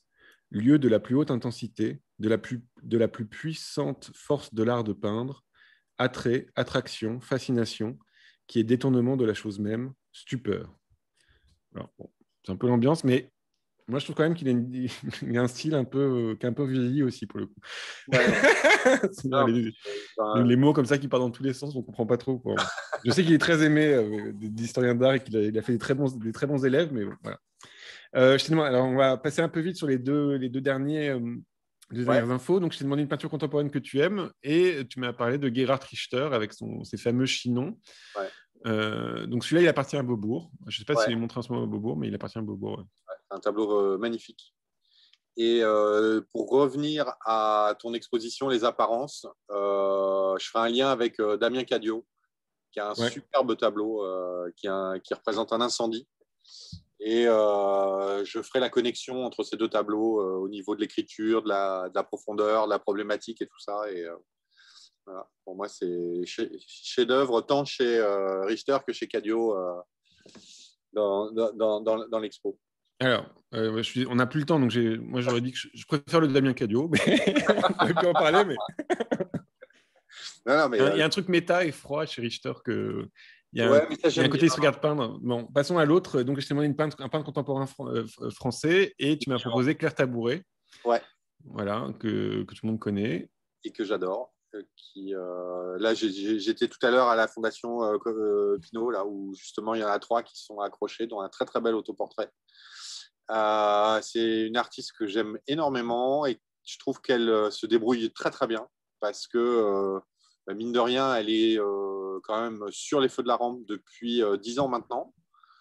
lieu de la plus haute intensité, de la plus, de la plus puissante force de l'art de peindre, attrait, attraction, fascination, qui est détournement de la chose même, stupeur. Alors, bon, c'est un peu l'ambiance, mais moi, je trouve quand même qu'il a, une, il a un style un peu, qui est un peu vieilli aussi, pour le coup. Ouais. Non, les, mais, les, ben, les mots comme ça qui partent dans tous les sens, on ne comprend pas trop. Quoi. Je sais qu'il est très aimé euh, d'historiens d'art et qu'il a, il a fait des très, bons, des très bons élèves, mais bon, voilà. Euh, je t'ai demandé, alors, on va passer un peu vite sur les deux, les deux, derniers, euh, deux ouais, dernières infos. Donc, je t'ai demandé une peinture contemporaine que tu aimes et tu m'as parlé de Gerhard Richter avec son, ses fameux chinons. ouais, Euh, donc, celui-là, il appartient à Beaubourg. Je ne sais pas ouais. s'il est montré en ce moment à Beaubourg, mais il appartient à Beaubourg. Ouais. C'est un tableau euh, magnifique. Et euh, pour revenir à ton exposition Les Apparences, euh, je ferai un lien avec euh, Damien Cadio, qui a un Ouais. superbe tableau euh, qui, a, qui représente un incendie. Et euh, je ferai la connexion entre ces deux tableaux euh, au niveau de l'écriture, de la, de la profondeur, de la problématique et tout ça. Et euh, voilà. Pour moi, c'est chef-d'œuvre tant chez euh, Richter que chez Cadio euh, dans, dans, dans, dans l'expo. Alors, euh, je suis, on n'a plus le temps, donc moi j'aurais dit que je, je préfère le Damien Cadio, mais on aurait pu en parler. Mais... Non, non, mais il, y a, euh, il y a un truc méta et froid chez Richter que. Il y a, ouais, un, mais ça, il y a un côté, bien. il se regarde peindre. Bon, passons à l'autre. Donc, je t'ai demandé une peintre, un peintre contemporain fr euh, français et tu m'as proposé Claire Tabouret. Ouais. Voilà, que, que tout le monde connaît. Et que j'adore. Qui, euh, là, j'étais tout à l'heure à la Fondation euh, euh, Pinault, là, où justement il y en a trois qui sont accrochés, dont un très très bel autoportrait. Euh, c'est une artiste que j'aime énormément et je trouve qu'elle se débrouille très très bien parce que, euh, bah, mine de rien, elle est euh, quand même sur les feux de la rampe depuis euh, dix ans maintenant.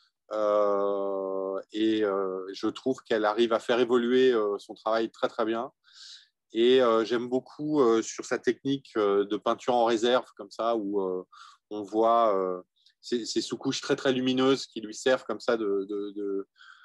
Euh, et euh, je trouve qu'elle arrive à faire évoluer euh, son travail très très bien. Et euh, j'aime beaucoup euh, sur sa technique euh, de peinture en réserve, comme ça, où euh, on voit euh, ces, ces sous-couches très très lumineuses qui lui servent comme ça de, de, de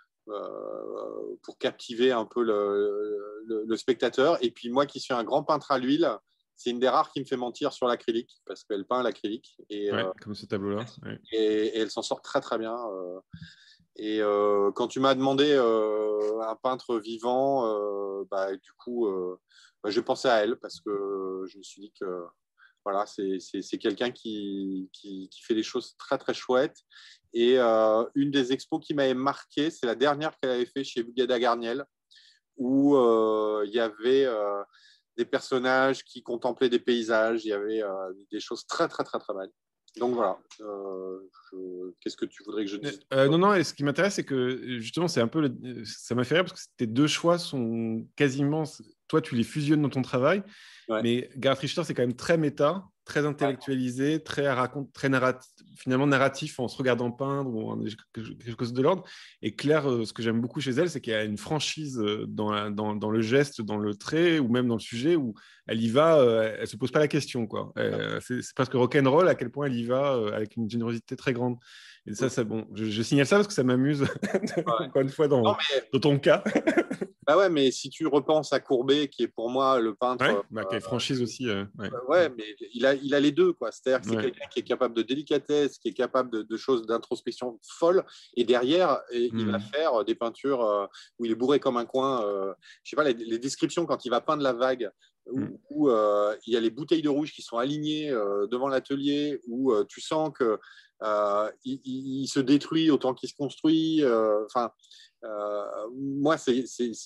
euh, pour captiver un peu le, le, le spectateur. Et puis moi qui suis un grand peintre à l'huile, c'est une des rares qui me fait mentir sur l'acrylique, parce qu'elle peint l'acrylique. Et, ouais, euh, comme ce tableau-là. Ouais. et, et elle s'en sort très très bien. Euh, et euh, quand tu m'as demandé euh, un peintre vivant, euh, bah, du coup, euh, bah, j'ai pensé à elle parce que je me suis dit que voilà, c'est quelqu'un qui, qui, qui, fait des choses très, très chouettes. Et euh, une des expos qui m'avait marqué, c'est la dernière qu'elle avait fait chez Bugada Garniel, où euh, il y avait euh, des personnages qui contemplaient des paysages, il y avait euh, des choses très, très, très, très belles. Donc voilà, euh, qu'est-ce que tu voudrais que je dise? euh, Non, non, et ce qui m'intéresse, c'est que justement, c'est un peu, le... ça m'a fait rire parce que tes deux choix sont quasiment, toi, tu les fusionnes dans ton travail, ouais. mais Gerhard Richter, c'est quand même très méta, très intellectualisé, très, raconte, très narratif, finalement narratif en se regardant peindre ou quelque chose de l'ordre. Et Claire, ce que j'aime beaucoup chez elle, c'est qu'elle a une franchise dans, la, dans, dans le geste, dans le trait ou même dans le sujet où elle y va, euh, elle se pose pas la question, quoi. Euh, c'est presque rock'n'roll à quel point elle y va euh, avec une générosité très grande. Et ça, ça bon, je, je signale ça parce que ça m'amuse, ouais. Encore une fois, dans, non, mais... dans ton cas. Bah ouais, mais si tu repenses à Courbet, qui est pour moi le peintre. Ouais, bah, qui est franchise aussi. Euh, ouais. ouais, mais il a, il a les deux, quoi. C'est-à-dire que c'est ouais. quelqu'un qui est capable de délicatesse, qui est capable de, de choses d'introspection folle, et derrière, et, mmh. il va faire des peintures euh, où il est bourré comme un coin. Euh, je sais pas, les, les descriptions quand il va peindre la vague, où, mmh. où euh, il y a les bouteilles de rouge qui sont alignées euh, devant l'atelier, où euh, tu sens que euh, il, il, il se détruit autant qu'il se construit. Enfin. Euh, Euh, moi, c'est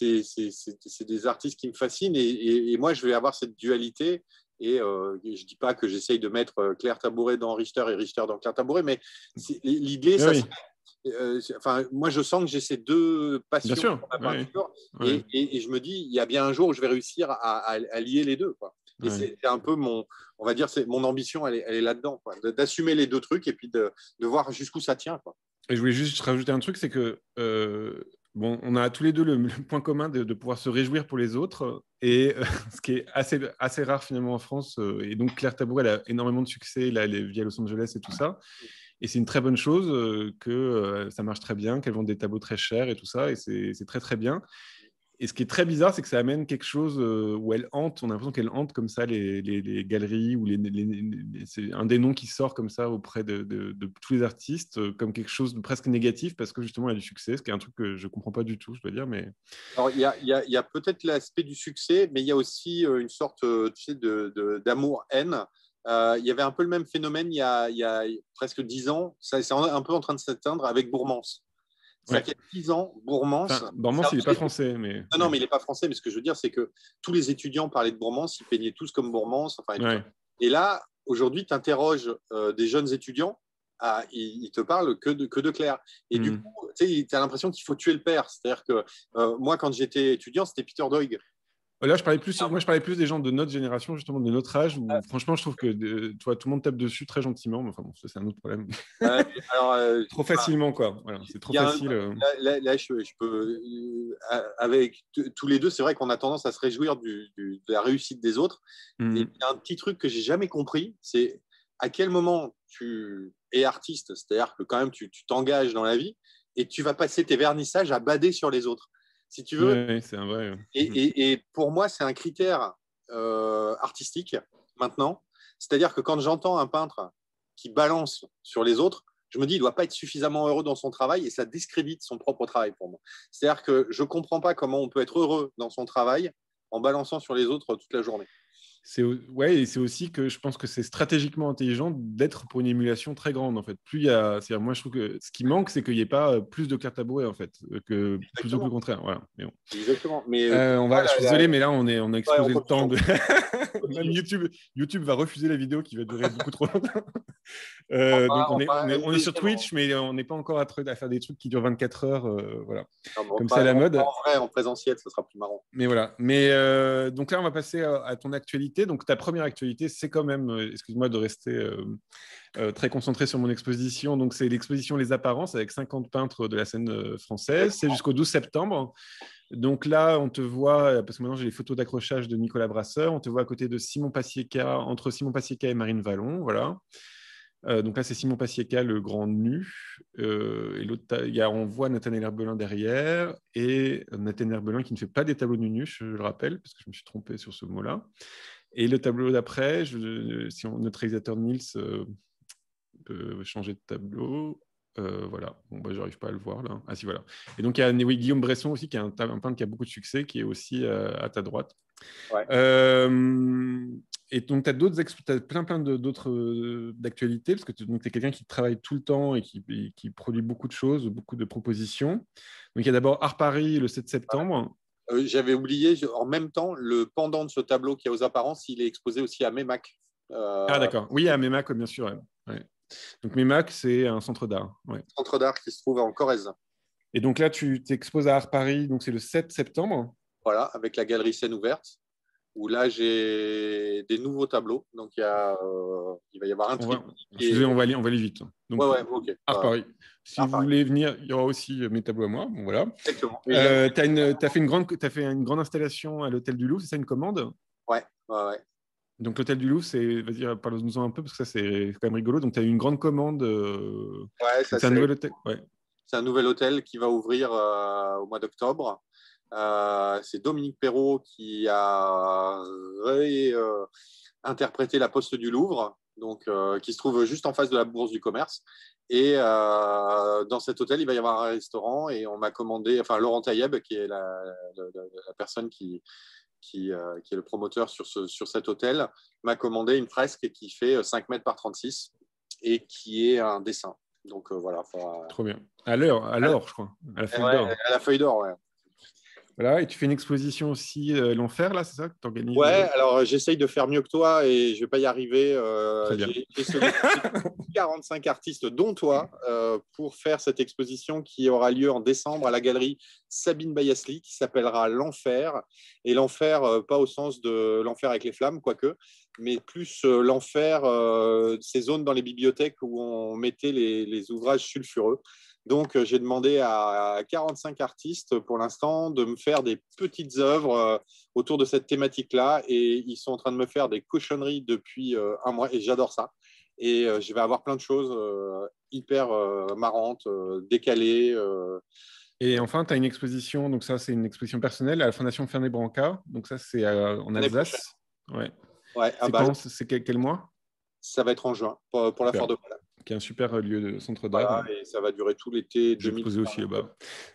des artistes qui me fascinent et, et, et moi, je vais avoir cette dualité. Et euh, je ne dis pas que j'essaye de mettre Claire Tabouret dans Richter et Richter dans Claire Tabouret, mais l'idée, ça oui. euh, enfin, moi, je sens que j'ai ces deux passions bien sûr, pour la peinture oui. et, et, et je me dis, il y a bien un jour où je vais réussir à, à, à lier les deux, quoi. Et ouais. c'est un peu mon, on va dire, c'est mon ambition, elle est, elle est là-dedans, d'assumer les deux trucs et puis de, de voir jusqu'où ça tient, quoi. Et je voulais juste rajouter un truc, c'est que euh, bon, on a tous les deux le, le point commun de, de pouvoir se réjouir pour les autres, et euh, ce qui est assez, assez rare finalement en France. Euh, et donc Claire Tabouret, elle a énormément de succès, là, elle est via Los Angeles et tout ça. Et c'est une très bonne chose euh, que euh, ça marche très bien, qu'elle vend des tableaux très chers et tout ça, et c'est très très bien. et ce qui est très bizarre, c'est que ça amène quelque chose euh, où elle hante, on a l'impression qu'elle hante comme ça les, les, les galeries, ou les, les, les- les- c'est un des noms qui sort comme ça auprès de, de- de tous les artistes, euh, comme quelque chose de presque négatif, parce que justement, elle a du succès, ce qui est un truc que je ne comprends pas du tout, je dois dire, mais... Alors, il y a, il y a- il y a peut-être l'aspect du succès, mais il y a aussi euh, une sorte euh, tu sais, de, de- d'amour-haine. Euh, il y avait un peu le même phénomène il y a, il y a presque dix ans. Ça, c'est un peu en train de s'éteindre avec Bourmance. C'est-à-dire Ouais. qu'il y a dix ans, Bourmance. Enfin, c'est Bormance, un il n'est peu pas des- français, mais... Non, non, Ouais. mais il n'est pas français. Mais ce que je veux dire, c'est que tous les étudiants parlaient de Bourmance, ils peignaient tous comme Bourmance. Enfin, et, tout ça. Ouais. Et là, aujourd'hui, tu interroges euh, des jeunes étudiants. Ah, ils, ils te parlent que de, que de Claire. Et du Mm. coup, tu as l'impression qu'il faut tuer le père. C'est-à-dire que euh, moi, quand j'étais étudiant, c'était Peter Doig. Là, je parlais plus, moi, je parlais plus des gens de notre génération, justement, de notre âge, où Euh, franchement, je trouve que euh, tu vois, tout le monde tape dessus très gentiment, mais enfin bon, ça, c'est un autre problème. euh, alors, euh, Trop facilement, quoi. Voilà, c'est trop il y a un- facile. euh. là, là- là, je, je peux, euh, avec t- tous les deux, c'est vrai qu'on a tendance à se réjouir du- du- de la réussite des autres. Et Mm. il y a un petit truc que j'ai jamais compris, c'est à quel moment tu es artiste, c'est-à-dire que quand même tu tu t'engages dans la vie et tu vas passer tes vernissages à bader sur les autres. Si tu Ouais, veux, ouais, c'est un vrai. et, Mm. et- et pour moi, c'est un critère euh, artistique maintenant. C'est-à-dire que quand j'entends un peintre qui balance sur les autres, je me dis, il ne doit pas être suffisamment heureux dans son travail et ça discrédite son propre travail pour moi. C'est-à-dire que je ne comprends pas comment on peut être heureux dans son travail en balançant sur les autres toute la journée. C'est ouais, et c'est aussi que je pense que c'est stratégiquement intelligent d'être pour une émulation très grande en fait. Plus il y a, c'est-à-dire, moi je trouve que ce qui manque, c'est qu'il n'y ait pas euh, plus de cartes à bourrer en fait, euh, que plutôt que le Exactement. contraire. Voilà. Mais bon. Exactement. Mais euh, Euh, on moi, va, je suis la- la- désolé, mais là on est, on a ouais, on explosé le temps continue. de. On Même continue. YouTube, YouTube va refuser la vidéo qui va durer beaucoup trop longtemps. Euh, Enfin, donc on est, on enfin, est, on est sur évidemment. Twitch, mais on n'est pas encore à, à faire des trucs qui durent vingt-quatre heures, euh, voilà. Non, mais Comme c'est à pas- la en, mode. en vrai, en présentiel, ce sera plus marrant. Mais voilà. Mais euh, donc là, on va passer à, à ton actualité. Donc ta première actualité, c'est quand même, euh, excuse-moi de rester euh, euh, très concentré sur mon exposition. Donc c'est l'exposition Les Apparences avec cinquante peintres de la scène euh, française. C'est jusqu'au douze septembre. Donc là, on te voit, parce que maintenant j'ai les photos d'accrochage de Nicolas Brasseur, on te voit à côté de Simon Pasieca, entre Simon Pasieca et Marine Vallon. Voilà. Euh, donc là, c'est Simon Pasieca, le grand nu. Euh, et l'autre, il y a, on voit Nathanaël Herbelin derrière. Et Nathanaël Herbelin qui ne fait pas des tableaux nu nu, je le rappelle, parce que je me suis trompé sur ce mot-là. Et le tableau d'après, je, si on, notre réalisateur Nils euh, peut changer de tableau. Euh, voilà, bon, bah, j'arrive pas à le voir là. Ah si, voilà. Et donc, il y a oui, Guillaume Bresson aussi, qui est un, un peintre qui a beaucoup de succès, qui est aussi euh, à ta droite. Ouais. Euh, et donc, tu as d'autres as plein, plein de- d'autres euh, d'actualités, parce que tu es quelqu'un qui travaille tout le temps et qui, et qui produit beaucoup de choses, beaucoup de propositions. Donc, il y a d'abord Art Paris le sept septembre. Euh, J'avais oublié, je- en même temps, le pendant de ce tableau qui est aux apparences, il est exposé aussi à Mémac. Ah, Euh, d'accord. Oui, à Mémac, bien sûr. Ouais. Ouais. Donc, Mémac, c'est un centre d'art. Ouais. Centre d'art qui se trouve en Corrèze. Et donc là, tu t'exposes à Art Paris, donc c'est le sept septembre. Voilà, avec la galerie Scène ouverte, où là, j'ai des nouveaux tableaux. Donc, il, y a, euh, il va y avoir un On va, triptyque. je suis Et... désolé, on va aller, on va aller vite. Ouais, Donc, ouais, ok. Art Euh, Paris. Si Art vous Paris. voulez venir, il y aura aussi mes tableaux à moi. Bon, voilà. Exactement. Et Euh, j'ai- tu as, une, t'as fait une grande, t'as fait une grande installation à l'Hôtel du Louvre, c'est ça une commande? Ouais, ouais, ouais. Donc l'Hôtel du Louvre, c'est, vas-y, parle-nous-en un peu, parce que ça, c'est quand même rigolo. Donc tu as eu une grande commande. euh, Ouais, Donc ça, c'est un c'est nouvel hôtel. Ouais. c'est un nouvel hôtel qui va ouvrir euh, au mois d'octobre. Euh, c'est Dominique Perrault qui a réinterprété la Poste du Louvre, donc, euh, qui se trouve juste en face de la Bourse du Commerce. Et euh, dans cet hôtel, il va y avoir un restaurant et on m'a commandé, enfin Laurent Taïeb, qui est la, la, la personne qui, qui, euh, qui est le promoteur sur, ce, sur cet hôtel, m'a commandé une fresque qui fait cinq mètres par trente-six et qui est un dessin. Donc euh, voilà. Faudra... Trop bien. À l'heure, à l'or, je crois. À la feuille d'or. Ouais, à la feuille d'or, ouais. Voilà. Et tu fais une exposition aussi, euh, L'Enfer, là, c'est ça que tu organises? Ouais, alors j'essaye de faire mieux que toi et je vais pas y arriver. Euh, Très bien. j'ai, j'ai secondé quarante-cinq artistes, dont toi, euh, pour faire cette exposition qui aura lieu en décembre à la galerie Sabine Bayasli, qui s'appellera L'Enfer. Et l'enfer, euh, pas au sens de l'enfer avec les flammes, quoique, mais plus euh, l'enfer, euh, ces zones dans les bibliothèques où on mettait les, les ouvrages sulfureux. Donc, euh, j'ai demandé à quarante-cinq artistes pour l'instant de me faire des petites œuvres euh, autour de cette thématique-là. Et ils sont en train de me faire des cochonneries depuis euh, un mois et j'adore ça. Et euh, je vais avoir plein de choses euh, hyper euh, marrantes, euh, décalées. Euh, Et enfin, tu as une exposition, donc ça, c'est une exposition personnelle à la Fondation Fernet Branca. Donc ça, c'est euh, en Alsace. Ouais. Ouais, c'est bah, quand C'est quel, quel mois? Ça va être en juin pour, pour la Foire de Bâle. Qui est un super lieu de centre d'art. Voilà, et ça va durer tout l'été J'ai deux mille exposé aussi là-bas.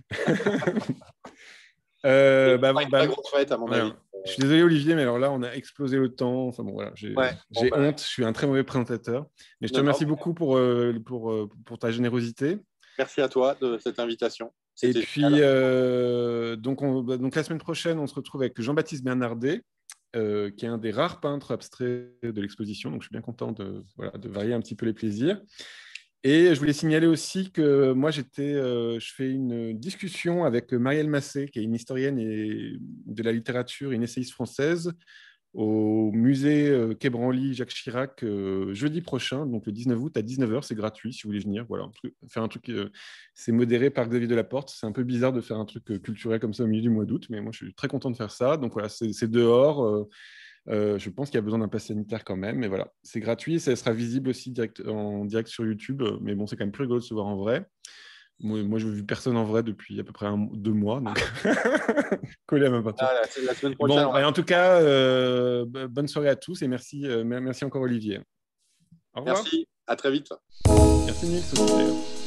euh, bah, bah, une bah, très grosse fête, à mon ouais. avis. Je suis désolé, Olivier, mais alors là, on a explosé le temps. Enfin bon, voilà, j'ai Ouais, bon, bah... honte. Je suis un très mauvais présentateur. Mais je te non, remercie non, beaucoup pour, euh, pour, euh, pour ta générosité. Merci à toi de cette invitation. Et puis, euh, donc, on, bah, donc, la semaine prochaine, on se retrouve avec Jean-Baptiste Bernardet, euh, qui est un des rares peintres abstraits de l'exposition. Donc, je suis bien content de, voilà, de varier un petit peu les plaisirs. Et je voulais signaler aussi que moi, j'étais, euh, je fais une discussion avec Marielle Massé, qui est une historienne et de la littérature, une essayiste française, au musée euh, Quai Branly Jacques Chirac euh, jeudi prochain, donc le dix-neuf août à dix-neuf heures. C'est gratuit si vous voulez venir. Voilà, un truc, faire un truc, euh, c'est modéré par Xavier Delaporte. C'est un peu bizarre de faire un truc euh, culturel comme ça au milieu du mois d'août, mais moi, je suis très content de faire ça. Donc voilà, c'est, c'est dehors. Euh, euh, je pense qu'il y a besoin d'un pass sanitaire quand même, mais voilà, c'est gratuit. Ça sera visible aussi direct, en direct sur YouTube, mais bon, c'est quand même plus rigolo de se voir en vrai. Moi, moi je n'ai vu personne en vrai depuis à peu près un, deux mois, donc collé à ma peinture. Ah, la, la semaine prochaine. Bon, Ouais. en tout cas, euh, bonne soirée à tous et merci, euh, merci encore Olivier. Au revoir. Merci, à très vite. Merci Nils aussi.